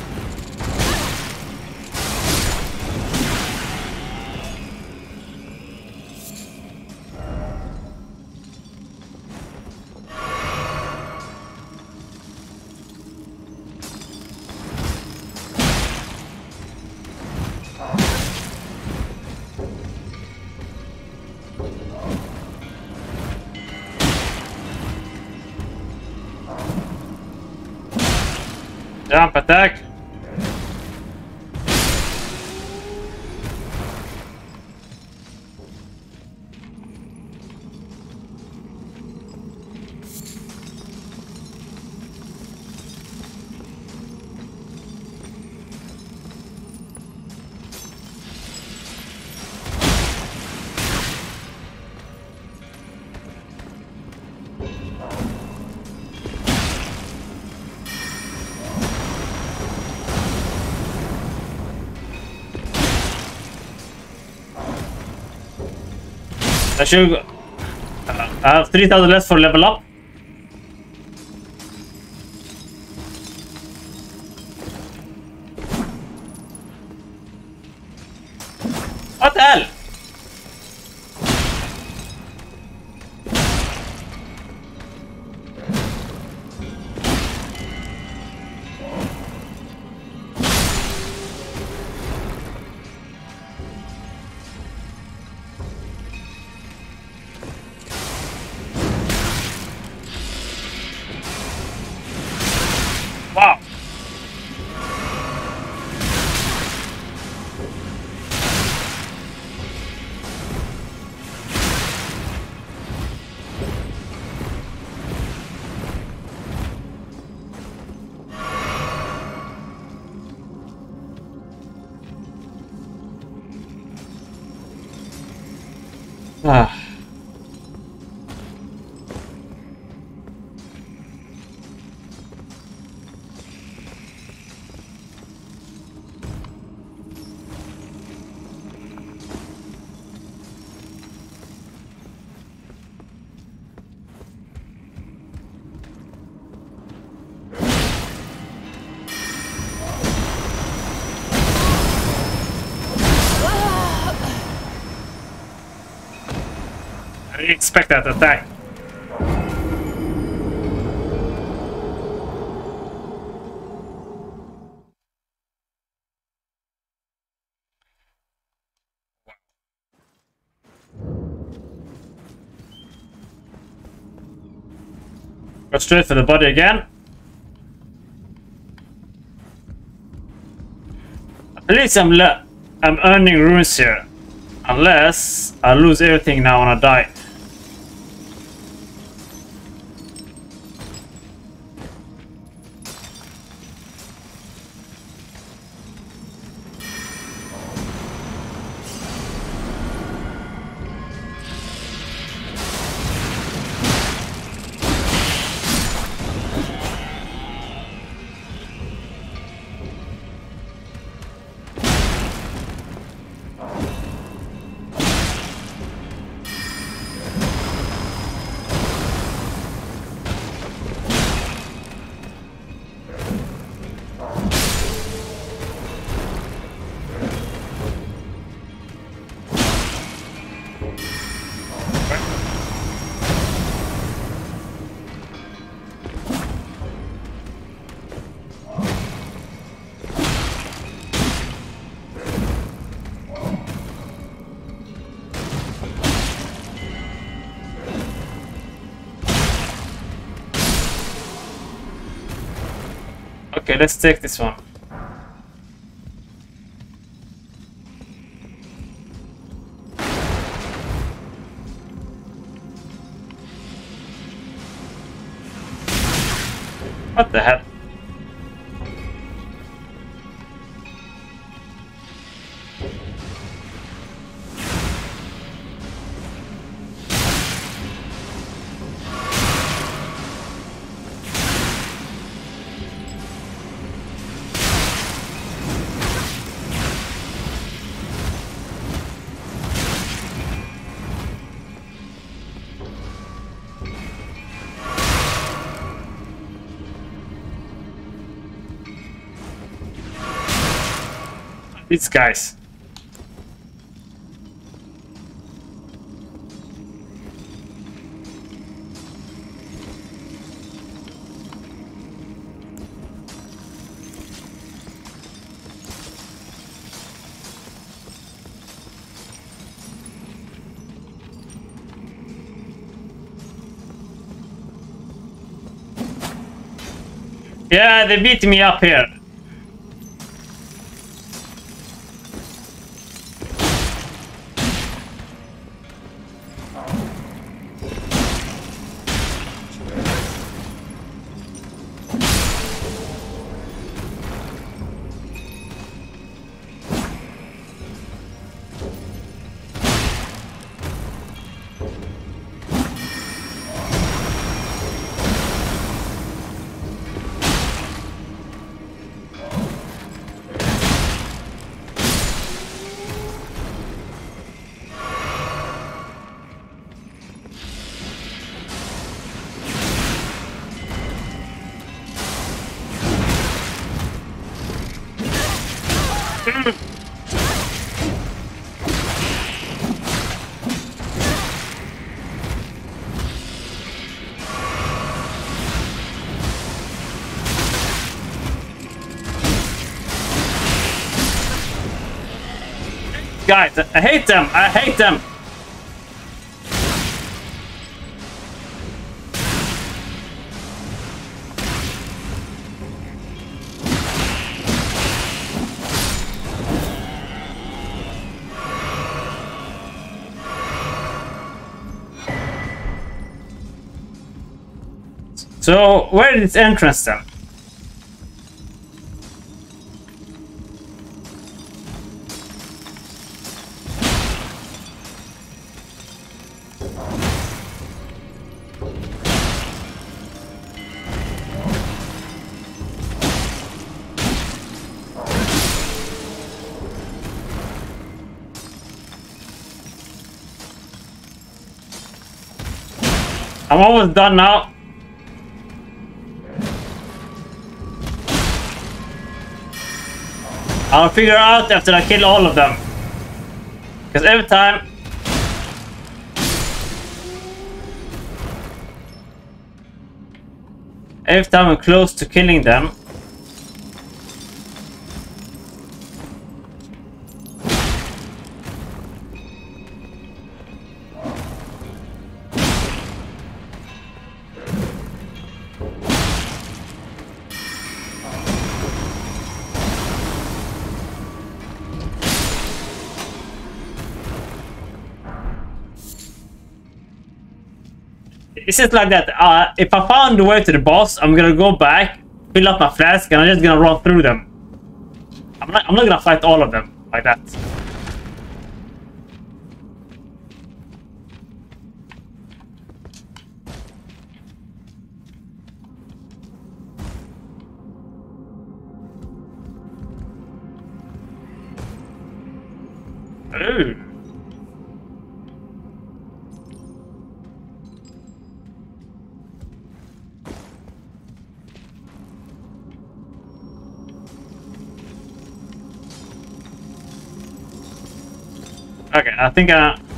Jump attack. I should go. I have 3,000 left for level up. What the hell? Ah. I didn't expect that attack. Go straight for the body again. At least I'm earning runes here. Unless I lose everything now when I die. Okay, let's take this one. What the hell? These guys. Yeah, they beat me up here. Guys, I hate them! I hate them! So, where is its entrance then? I'm almost done now. I'll figure out after I kill all of them. Because every time... Every time I'm close to killing them... It's just like that. If I found the way to the boss, I'm gonna go back, fill up my flask, and I'm just gonna run through them. I'm not gonna fight all of them like that. Ooh. Okay, I think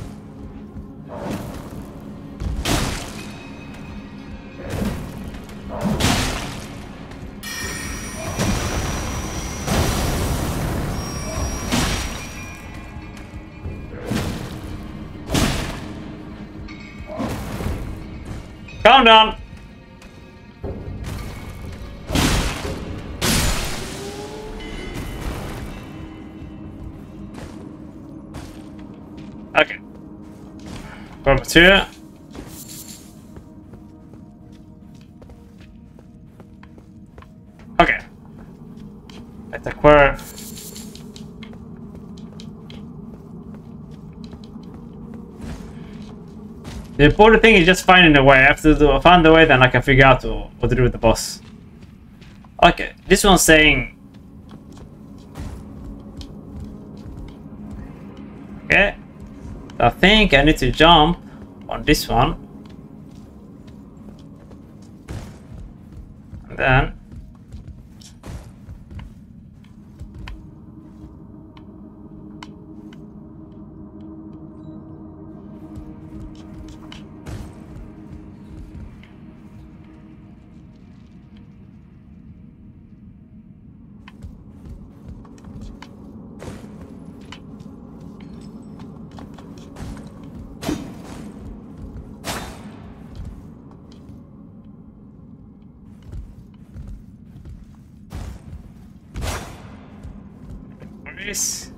calm down. Okay. Go over here. Okay. Attack where? The important thing is just finding the way. After I find the way, then I can figure out what to do with the boss. Okay, this one's saying... Okay. I think I need to jump on this one. And then... This.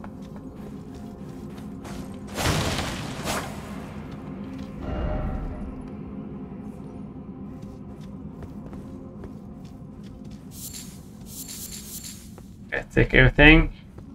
Okay, take everything.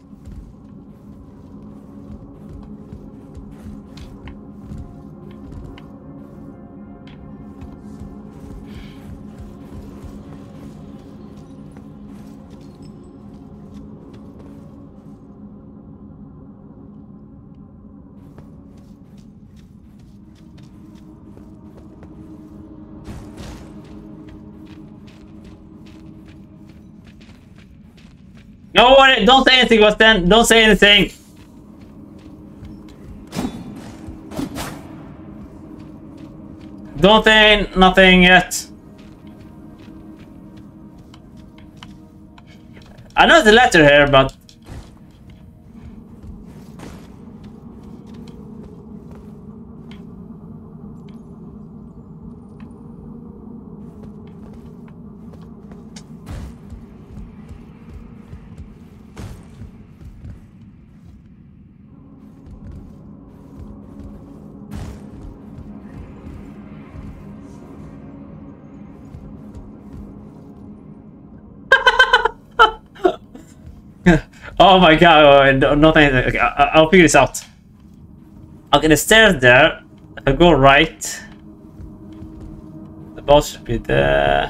No one, don't say anything, Weston. Don't say anything. Don't say nothing yet. I know the letter here, but oh my god, not anything. Okay, I'll figure this out. Okay, the stairs there. If I go right, the boss should be there.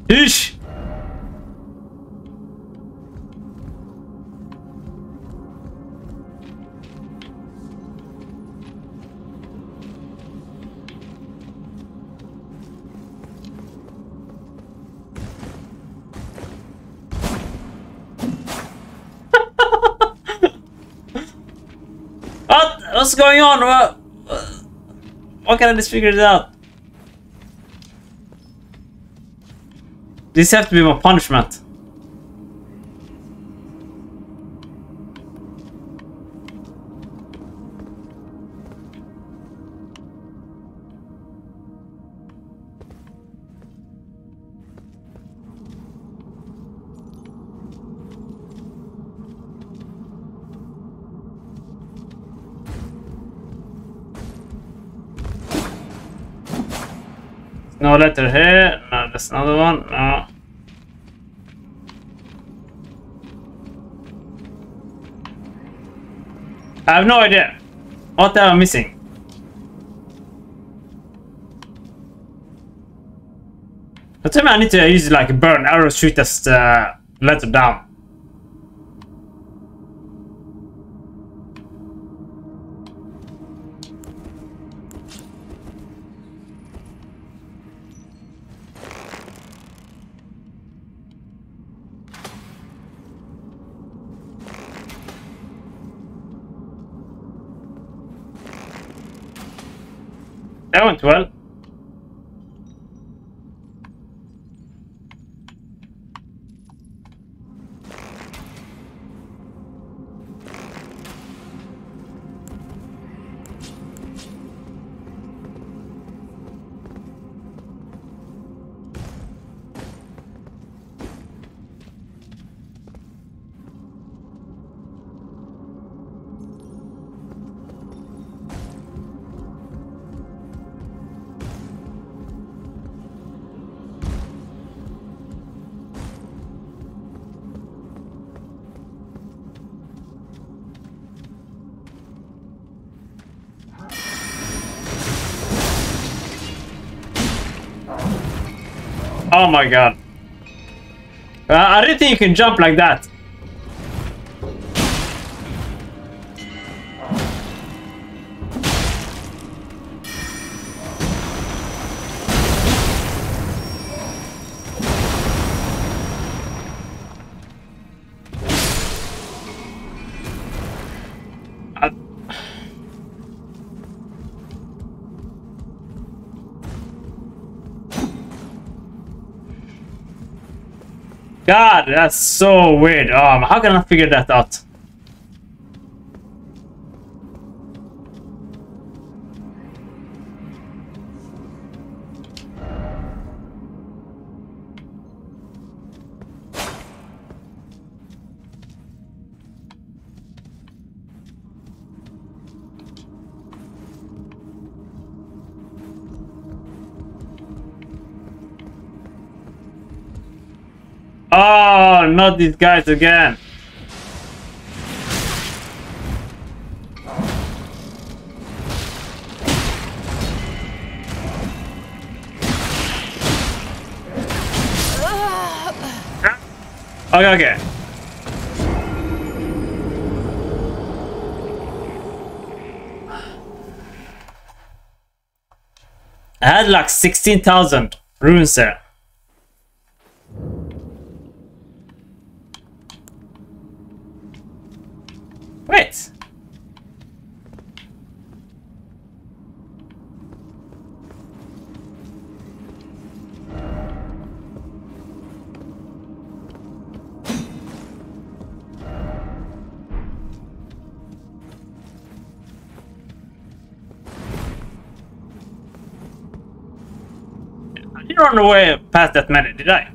Ish! What's going on? Why can't I just figure it out? This have to be my punishment. No letter here. No, that's another one. No. I have no idea. What am I missing? I tell me I need to use like a burn arrow shoot as letter down. That went well. Oh my god. I didn't think you can jump like that. God, that's so weird. How can I figure that out? Oh, not these guys again. Okay. I had like 16,000 runes there. Wait. I didn't run away past that many, did I?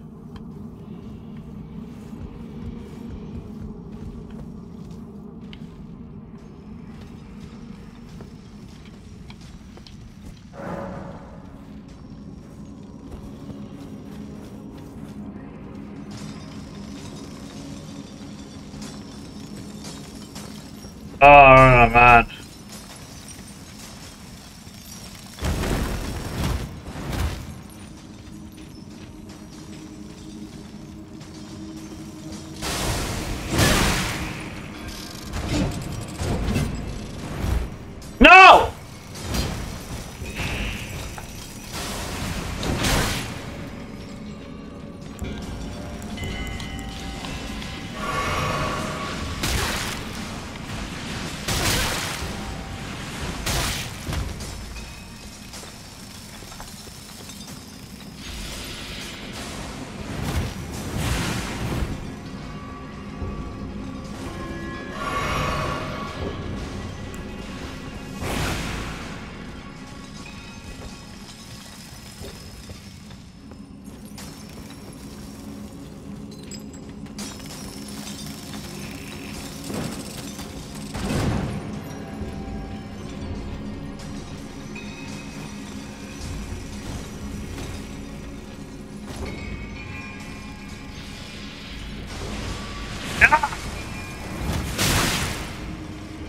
Oh man.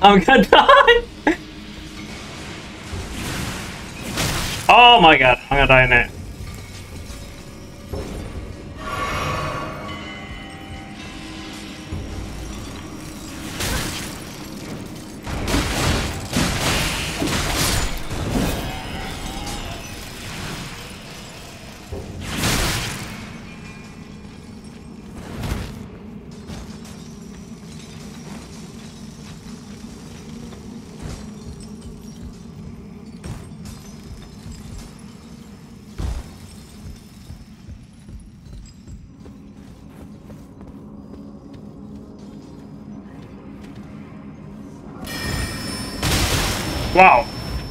I'm gonna die! Oh my god, I'm gonna die now. Wow.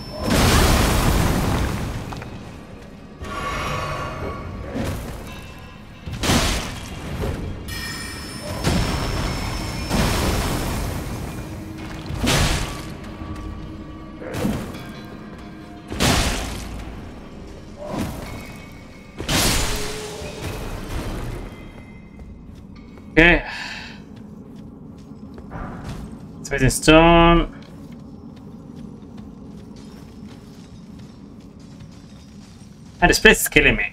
Okay. Smithing stone. And this place is killing me.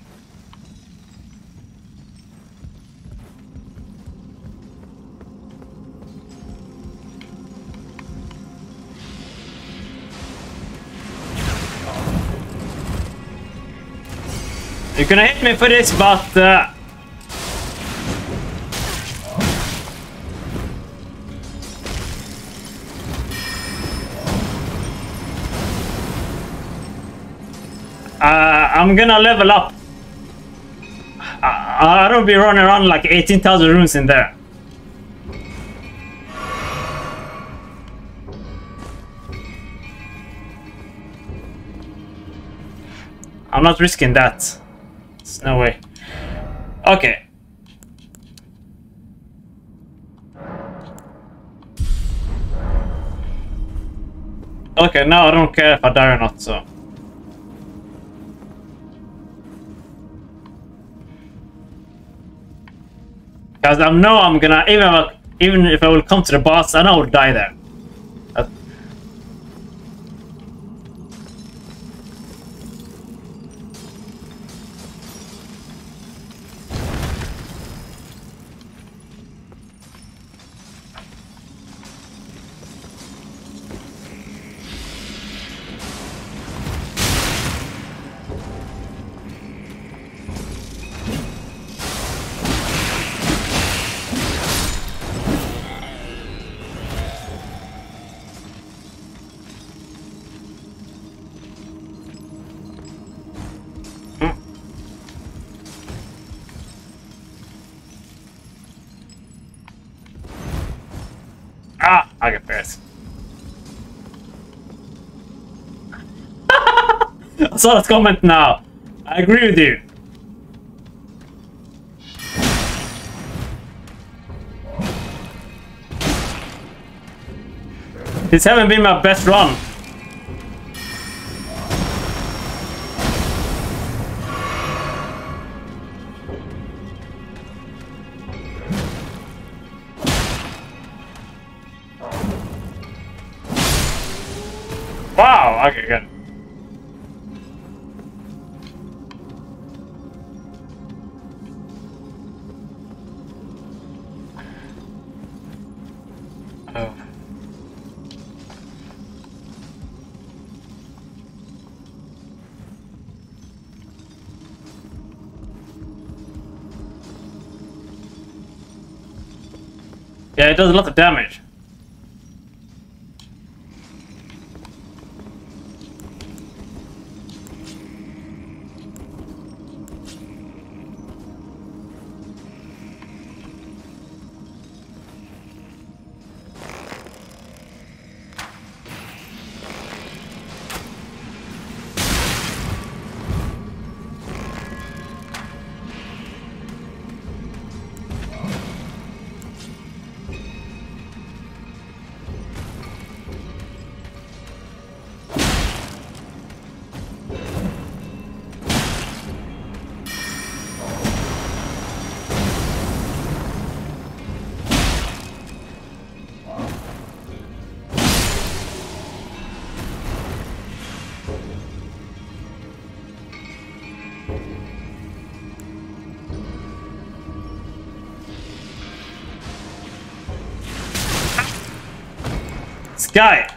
You're gonna hit me for this, but I'm gonna level up. I don't be running around like 18,000 runes in there. I'm not risking that. There's no way. Okay. Okay, now I don't care if I die or not, so. Because I know I'm gonna, even if I will come to the boss, I know I will die there. Ah, I get pissed. I saw that comment now. I agree with you. This haven't been my best run. Wow, okay, good. Oh. Yeah, it does a lot of damage. guy.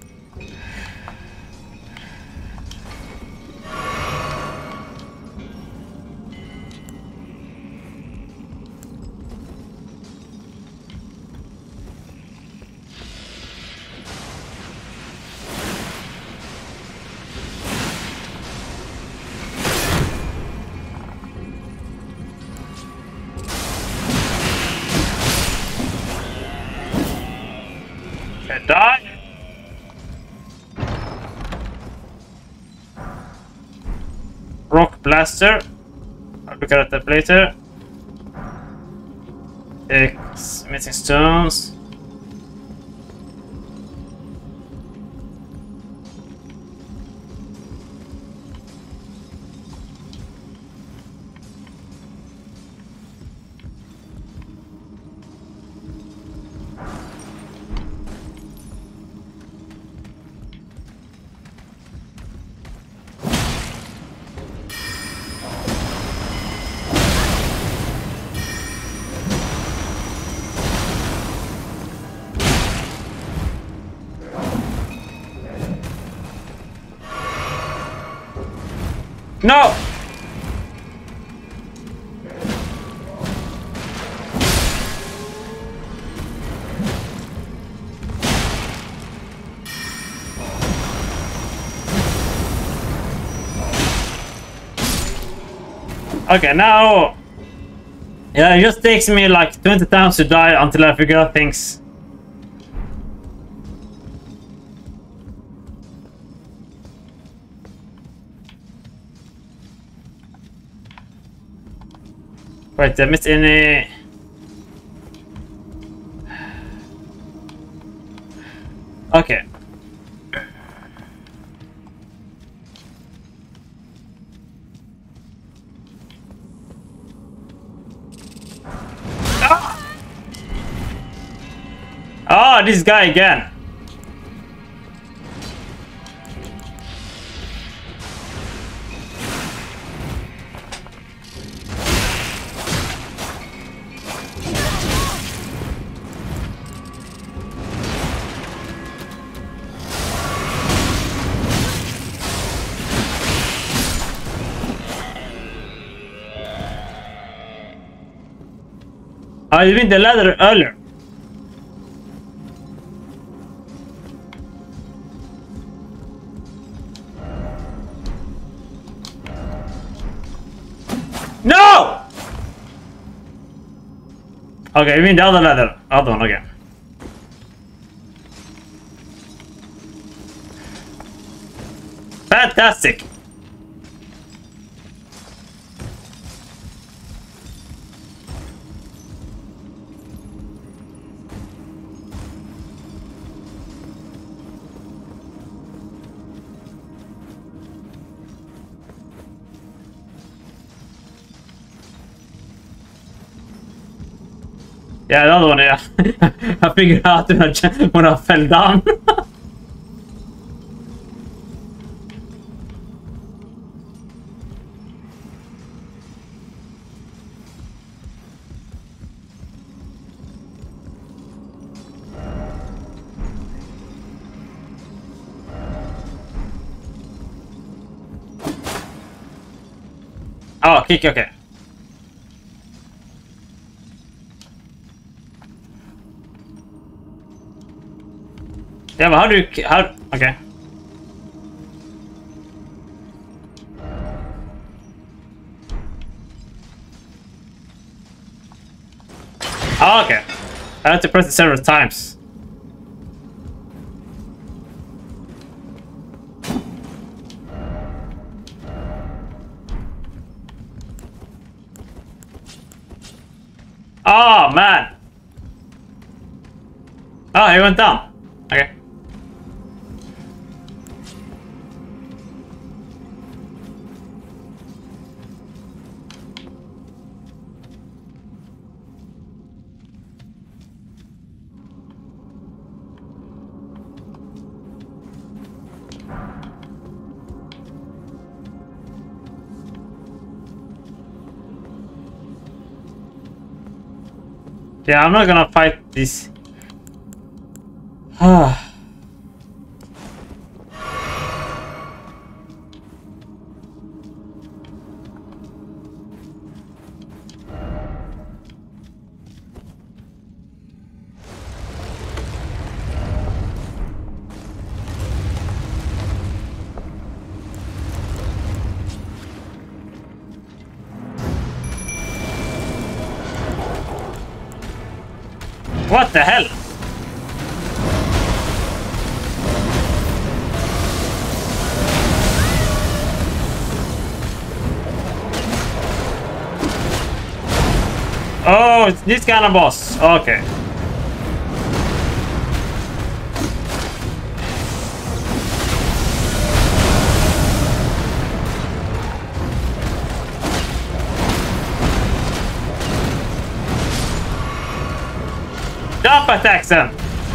Die! Rock blaster. I'll look at that later. Takes missing stones. No! Okay, now... Yeah, it just takes me like 20 times to die until I figure out things. Wait, did I miss any... Okay. Ah! Oh, this guy again. Oh, you mean the ladder earlier? No! Okay, you mean the other ladder. Other one, okay. Fantastic! Yeah, the other one, yeah. I figured out when I fell down. Oh, kick, okay. Yeah, but how do you... How... Okay. Oh, okay. I have to press it several times. Oh, man. Oh, he went down. Okay. Yeah, I'm not gonna fight this. What the hell? Oh, it's this kind of boss. Okay. Jump attacks then.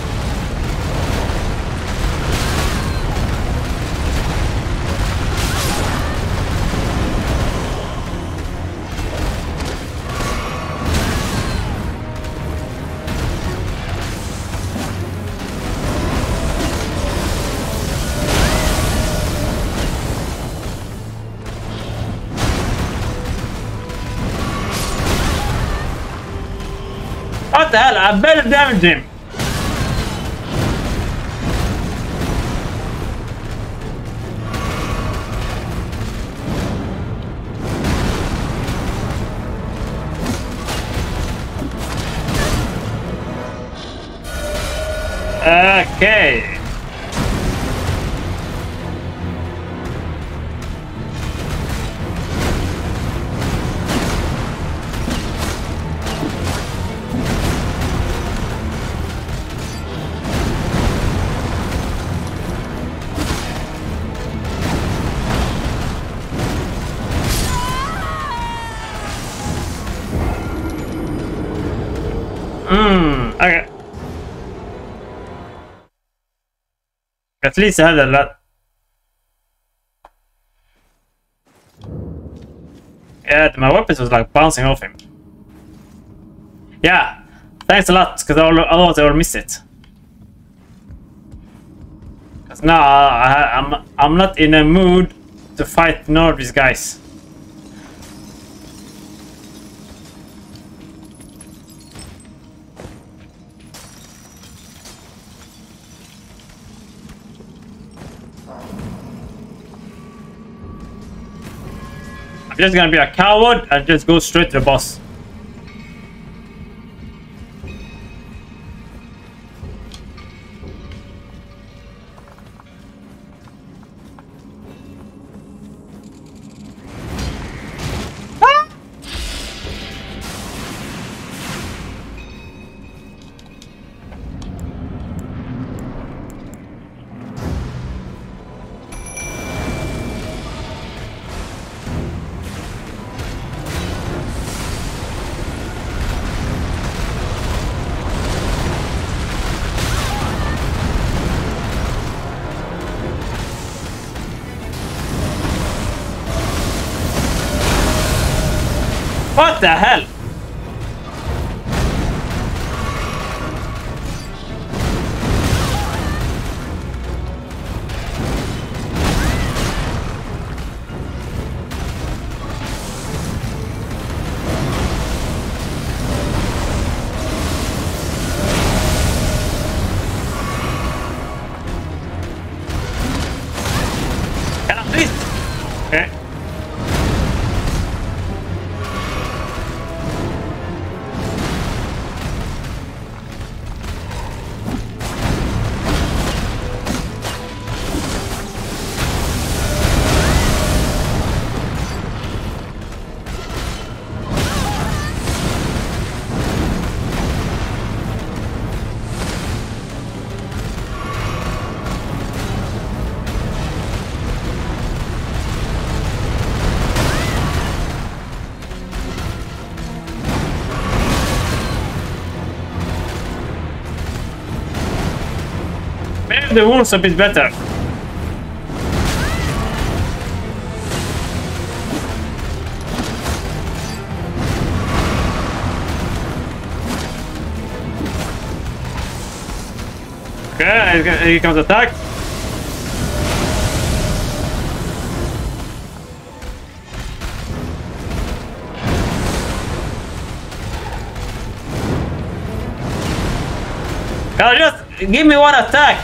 What the hell? I better damage him. Okay. Okay. At least I have that lot. Yeah, my weapons was like bouncing off him. Yeah, thanks a lot, because otherwise I will miss it. Because now I'm not in a mood to fight none of these guys. I'm just gonna be a coward and just go straight to the boss. What the hell? Can I please? Okay. Maybe the wounds a bit better. Okay, here comes the attack. God, just give me one attack.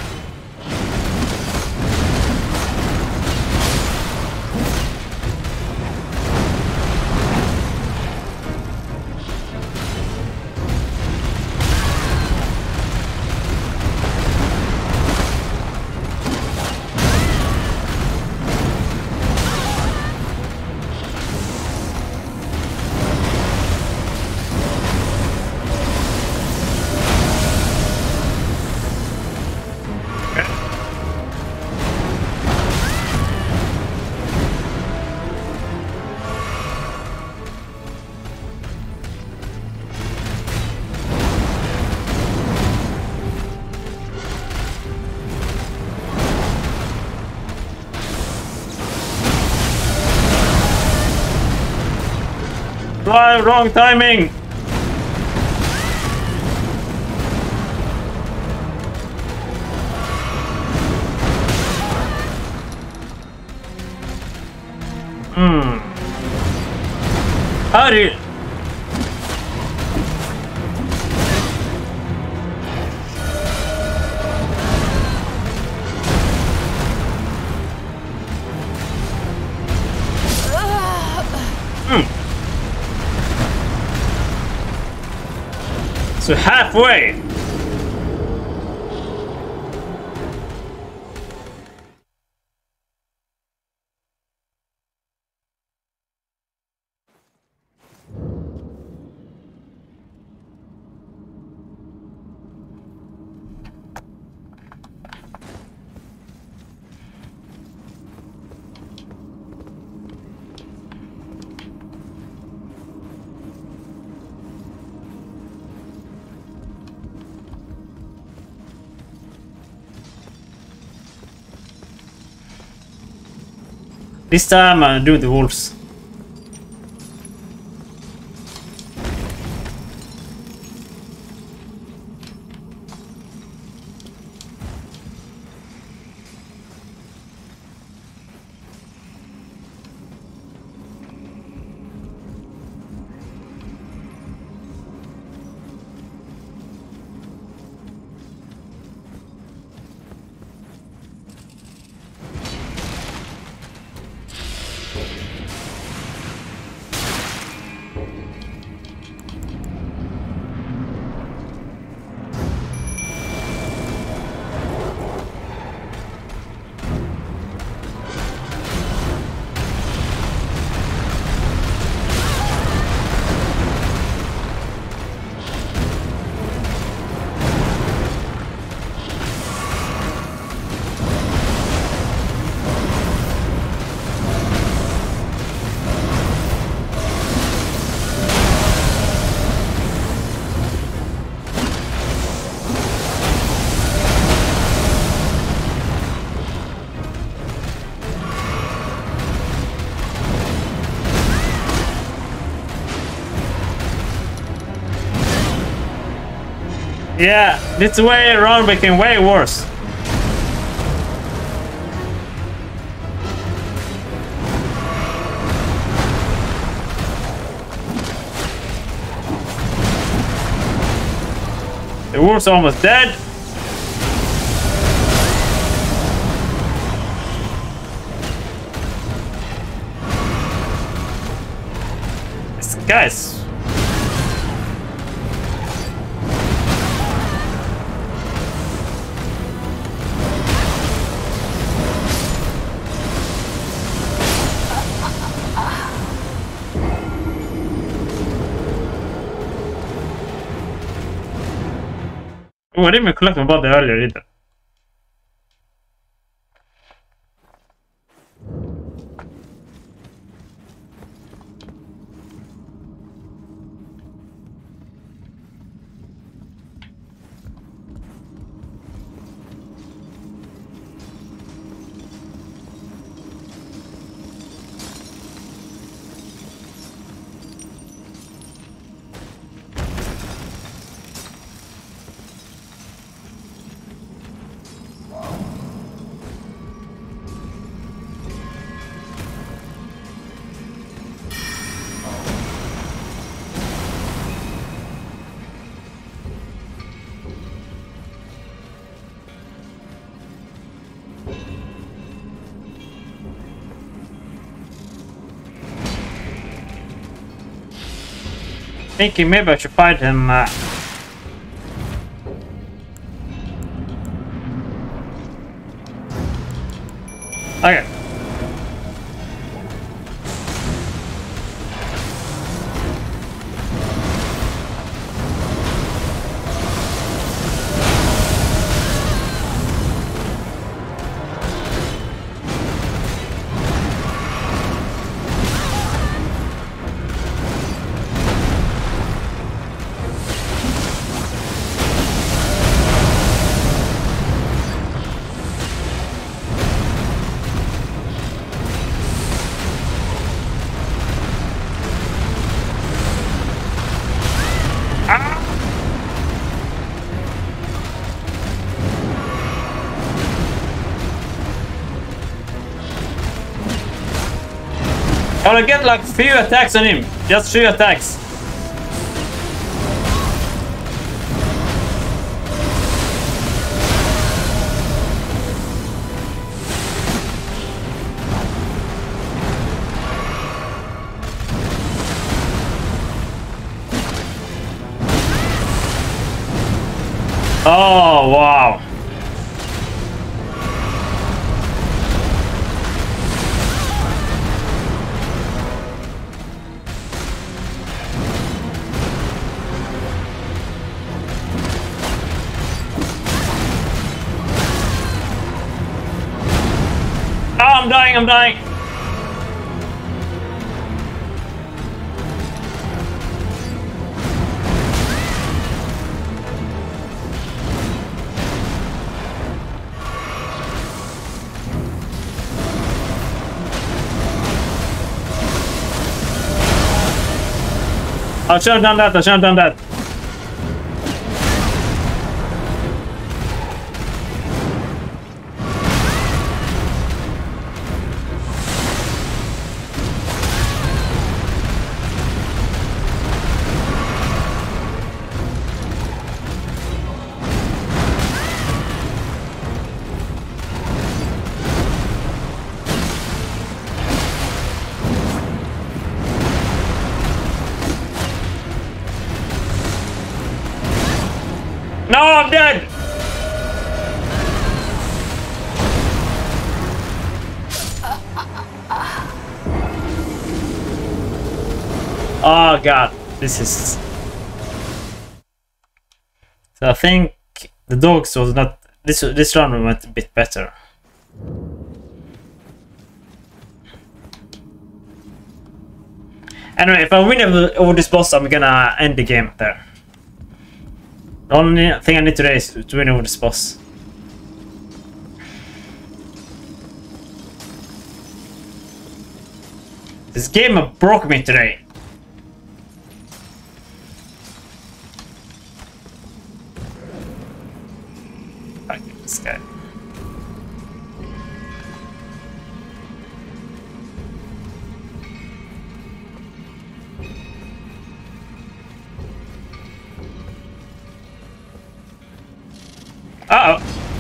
Wrong timing! How do you... So halfway. This time I'm doing the wolves. Yeah, this way around became way worse. The wolf's almost dead. This guy's... Oh, I didn't even collect my body earlier either. Thinking maybe I should fight him. Okay. I'll get like few attacks on him. Just few attacks. Oh, wow. Oh, I'm dying, I'm dying. I should have done that, I should have done that. No, I'm dead! Oh god, this is... So I think the dogs was not... This run went a bit better. Anyway, if I win over this boss, I'm gonna end the game there. The only thing I need today is to win over this boss. This game broke me today. Fuck this guy. Uh-oh.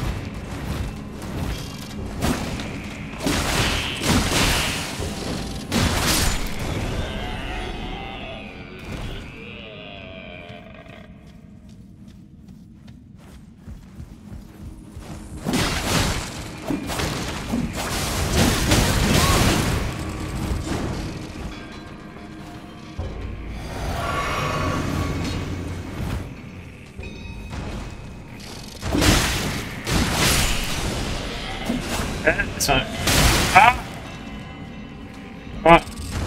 This one. Ah! What?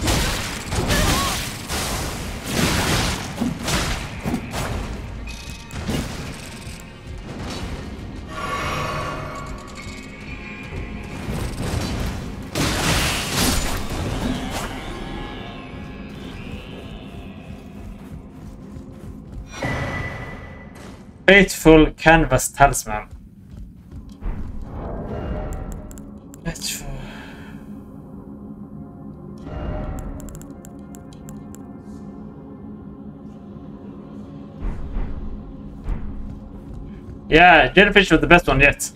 Faithful canvas talisman. Yeah, jellyfish was the best one yet.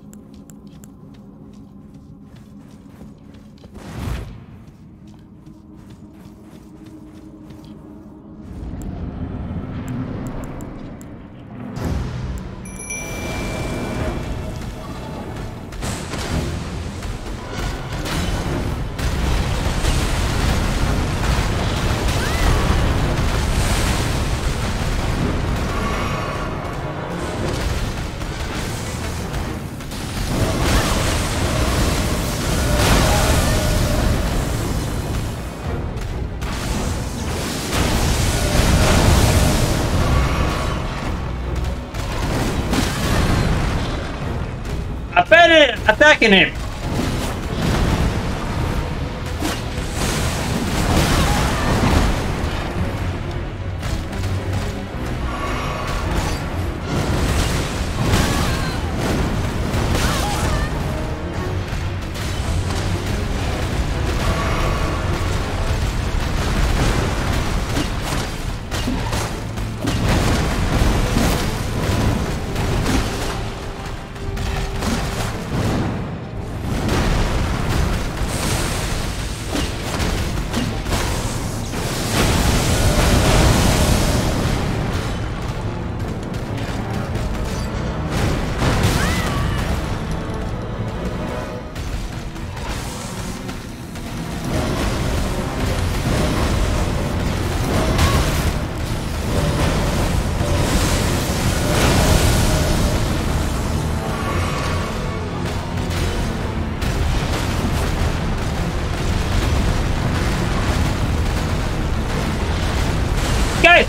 I bet it attacking him.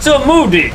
That's so moody.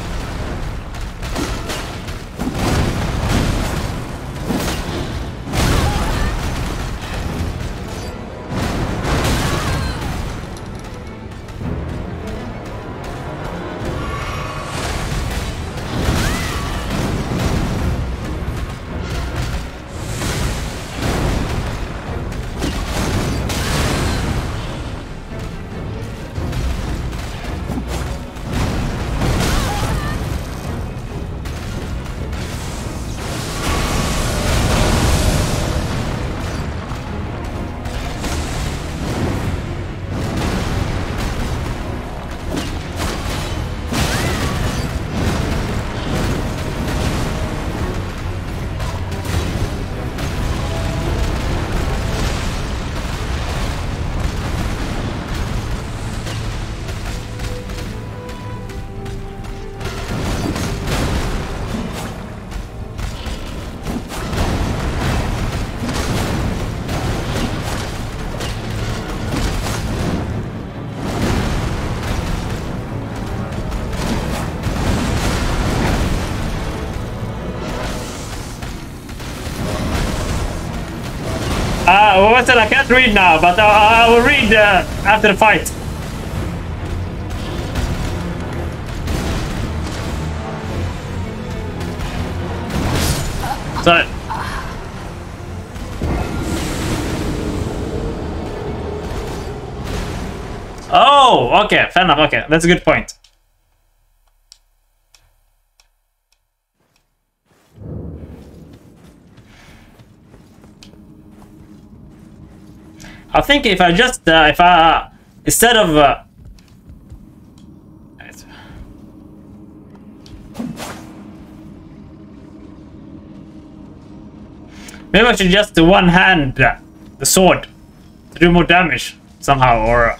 What's it? I can't read now, but I will read after the fight. Sorry. Oh, okay, fair enough. Okay, that's a good point. I think if I just instead of maybe I should just one hand the sword to do more damage somehow, or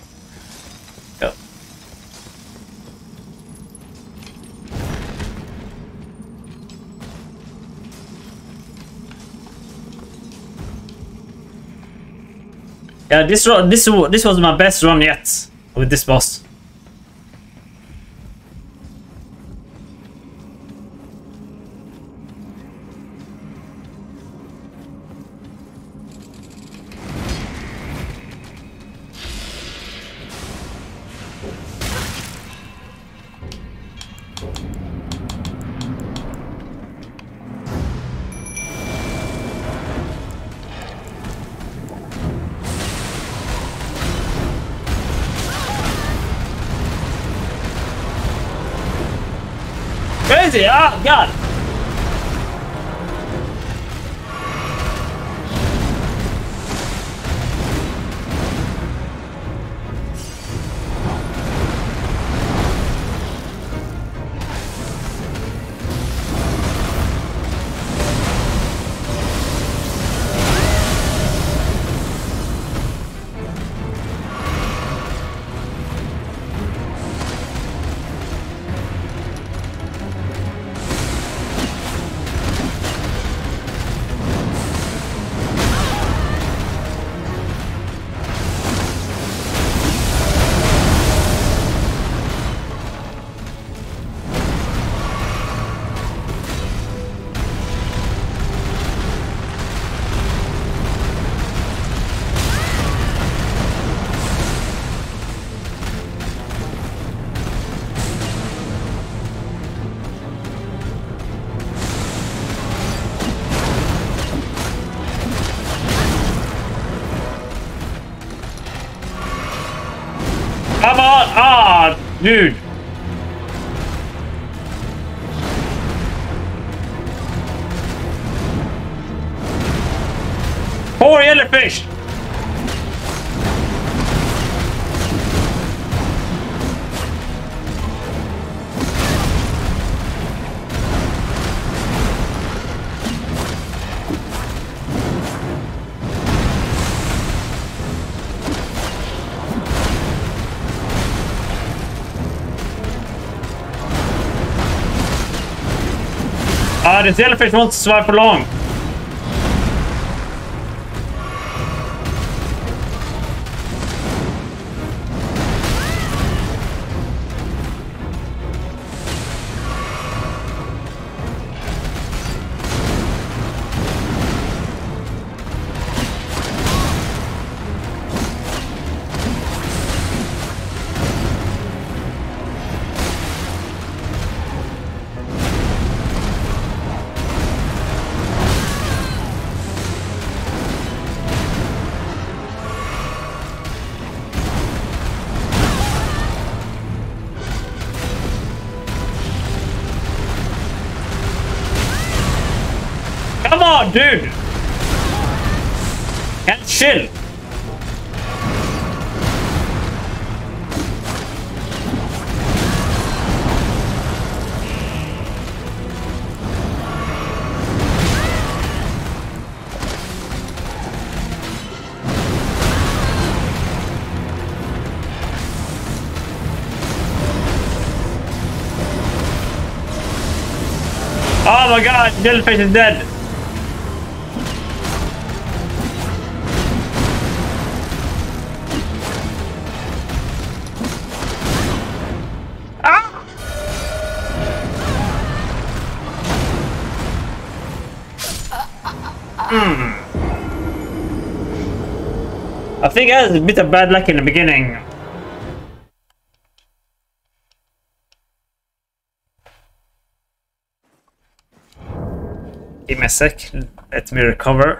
yeah, this was my best run yet with this boss. Crazy! Oh god! Come on! Ah, dude! Poor jellyfish! The jellyfish won't survive for long. on, dude! Can't chill. Oh my god, Jellyfish is dead. Ah! I think I had a bit of bad luck in the beginning. Give me a sec, let me recover.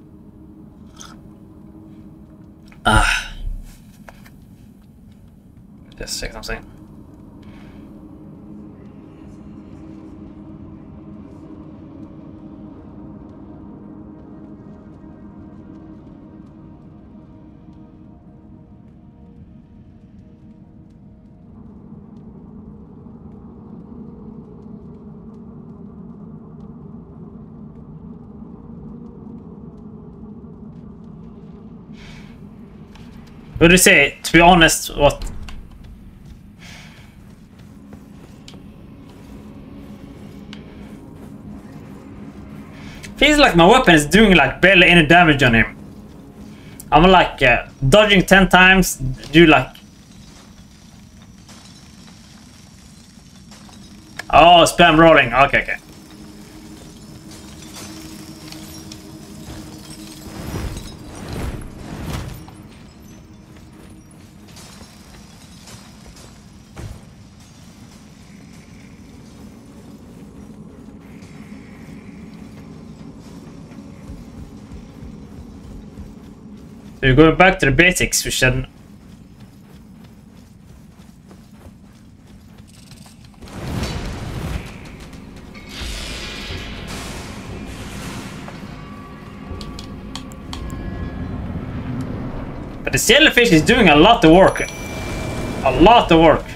Just check something. What do you say? To be honest, what? Feels like my weapon is doing like barely any damage on him. I'm like dodging 10 times, do like... Oh, spam rolling. Okay, okay. So we're going back to the basics, we should. But the jellyfish is doing a lot of work. A lot of work.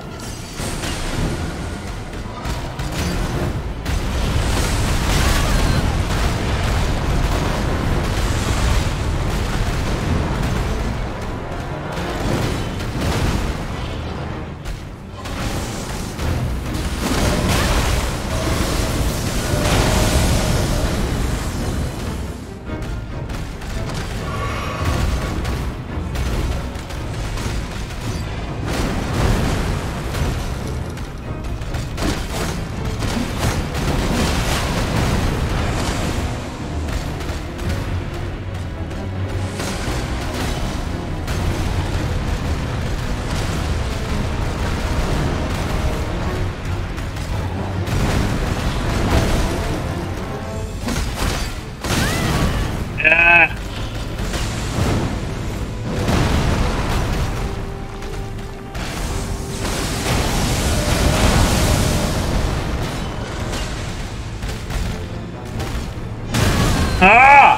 Ah!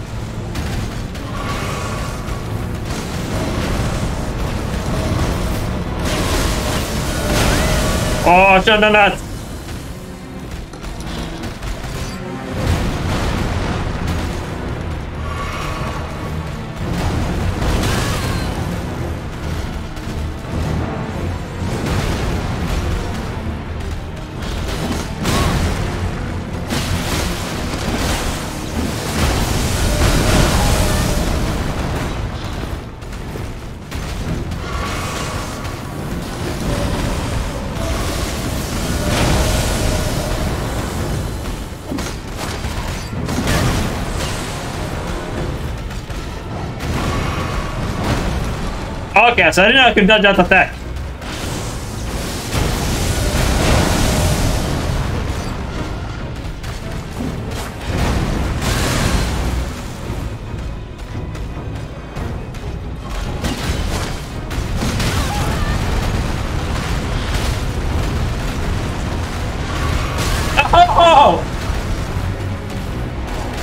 Oh, I should have done that. Okay, so I didn't know I could dodge that attack. Oh!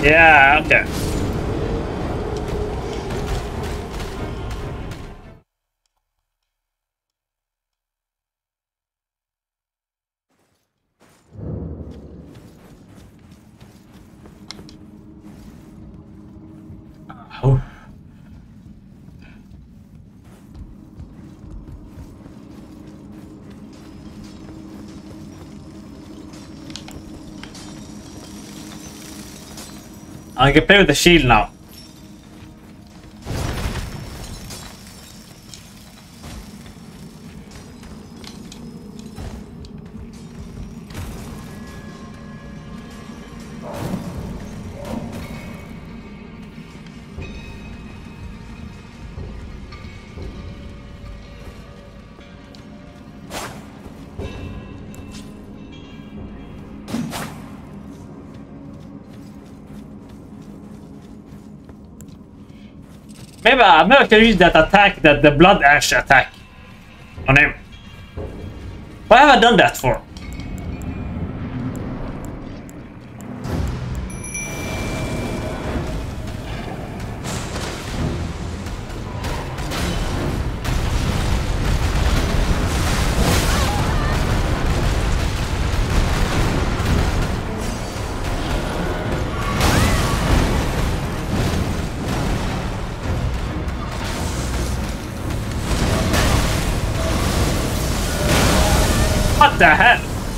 Yeah, okay. Oh. I can play with the shield now. Maybe I can use that attack, the blood ash attack on him. Why have I done that for? What the hell?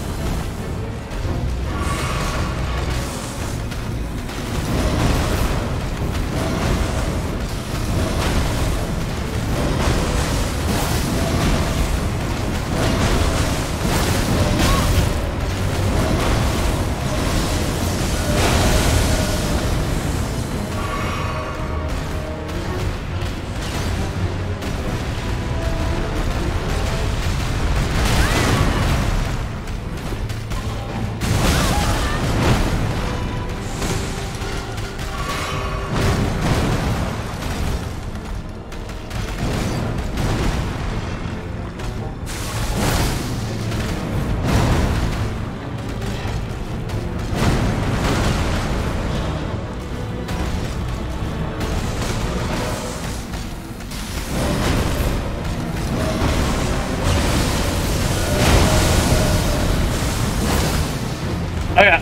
Okay.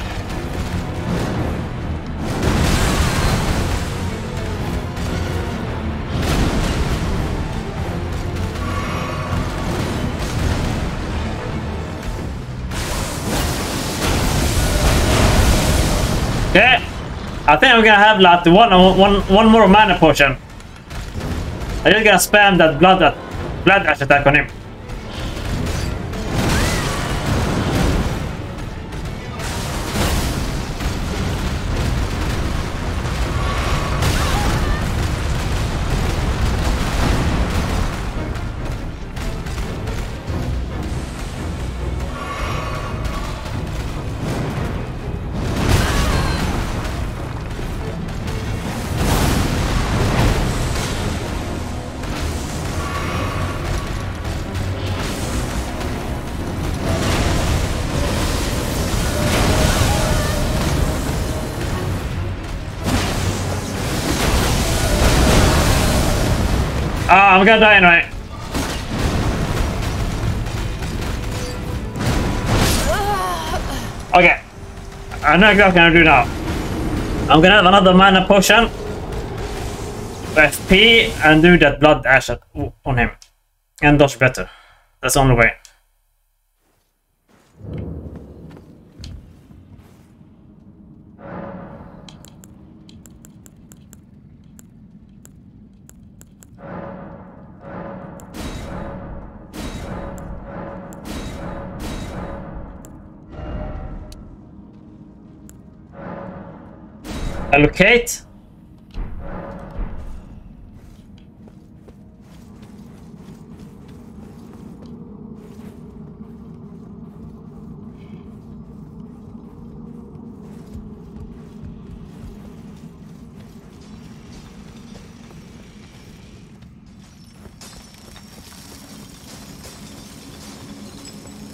Okay. I think I'm gonna have like one more mana potion. I'm just gonna spam that blood ash attack on him. I'm gonna die anyway. Okay. I know exactly what I'm gonna do now. I'm gonna have another mana potion. FP and do that blood ash on him. And dodge better. That's the only way. Allocate.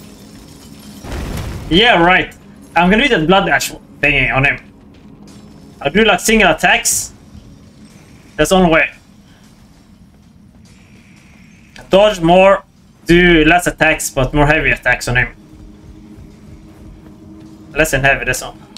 Yeah, right. I'm gonna do that blood ash thingy on him. I do like single attacks. That's the only way. Dodge more, do less attacks, but more heavy attacks on him. Less than heavy, this one.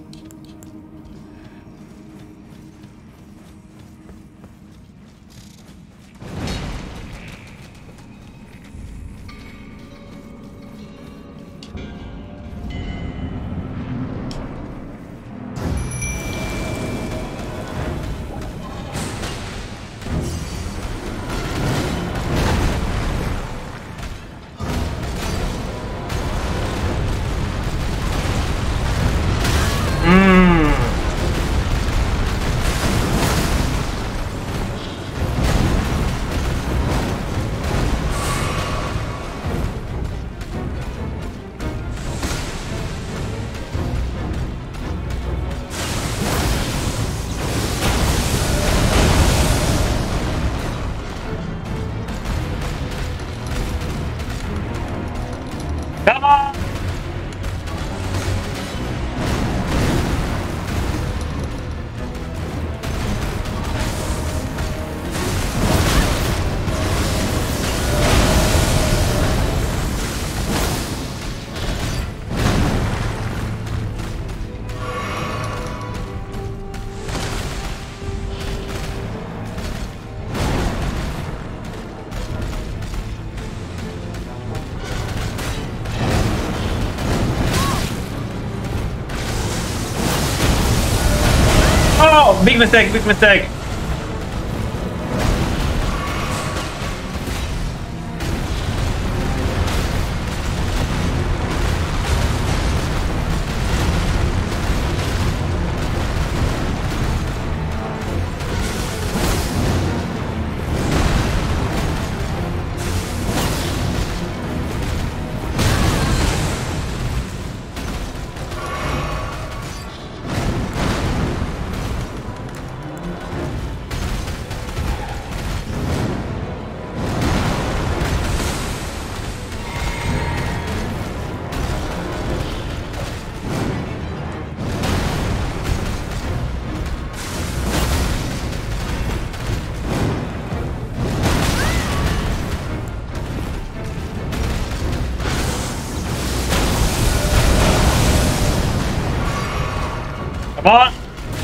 Come on! Oh, big mistake, big mistake. Come on!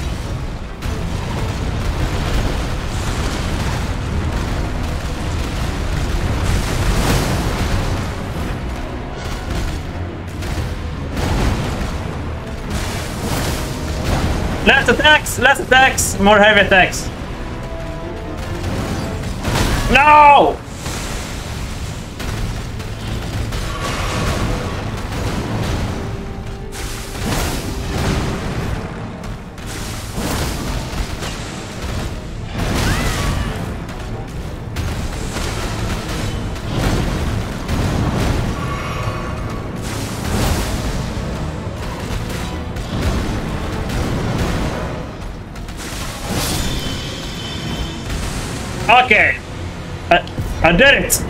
Less attacks, more heavy attacks. No! Okay, I did it.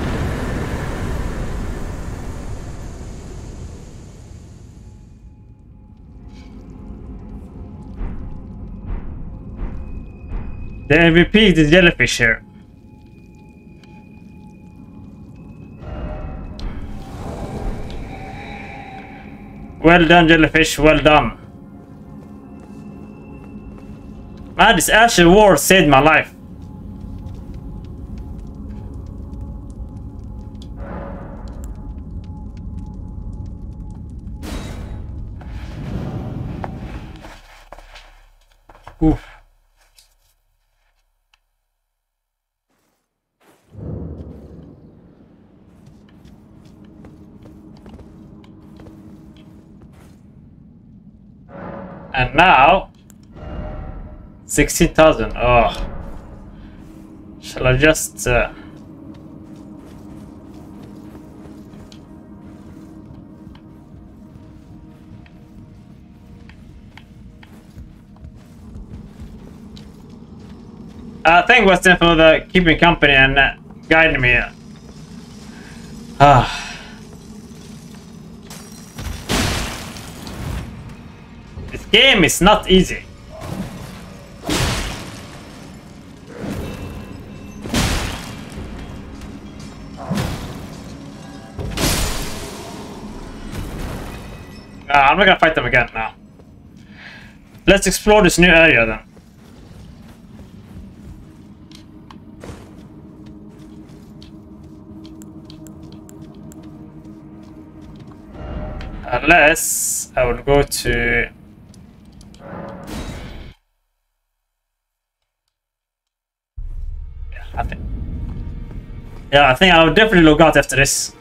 The MVP is the jellyfish here. Well done, jellyfish. Well done. Man, this Asher War saved my life. Oof. And now 16,000. Oh, shall I just thank Weston for the keeping company and guiding me. This game is not easy. I'm not gonna fight them again now. Let's explore this new area then. Unless I will go to... I think I will definitely log out after this.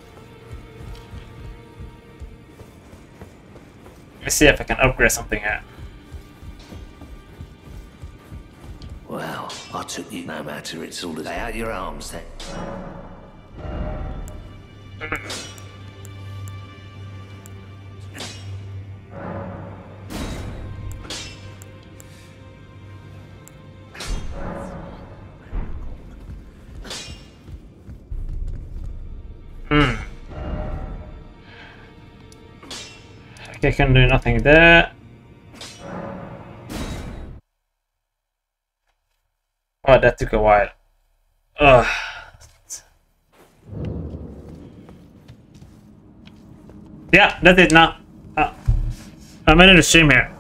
Let me see if I can upgrade something here. Well, I took you no matter, it's all to lay out your arms then. Okay, I can do nothing there. Oh, that took a while. Ugh. Yeah, that's it now. I'm in the stream here.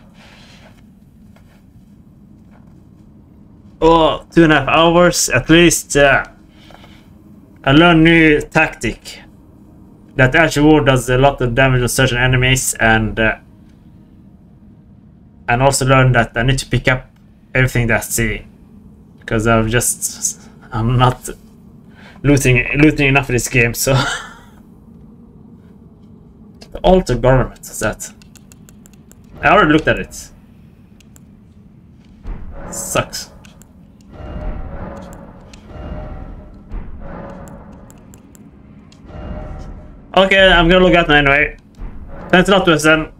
Oh, 2.5 hours at least. I learned new tactic. That Archer War does a lot of damage on certain enemies, and also learned that I need to pick up everything that's C, because I'm not looting enough of this game. So the altar garment is that. I already looked at it. Sucks. Okay, I'm gonna look at now anyway. Thanks a lot, Weston.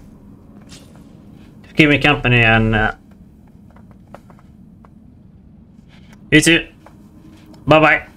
Keep me company, and you too. Bye bye.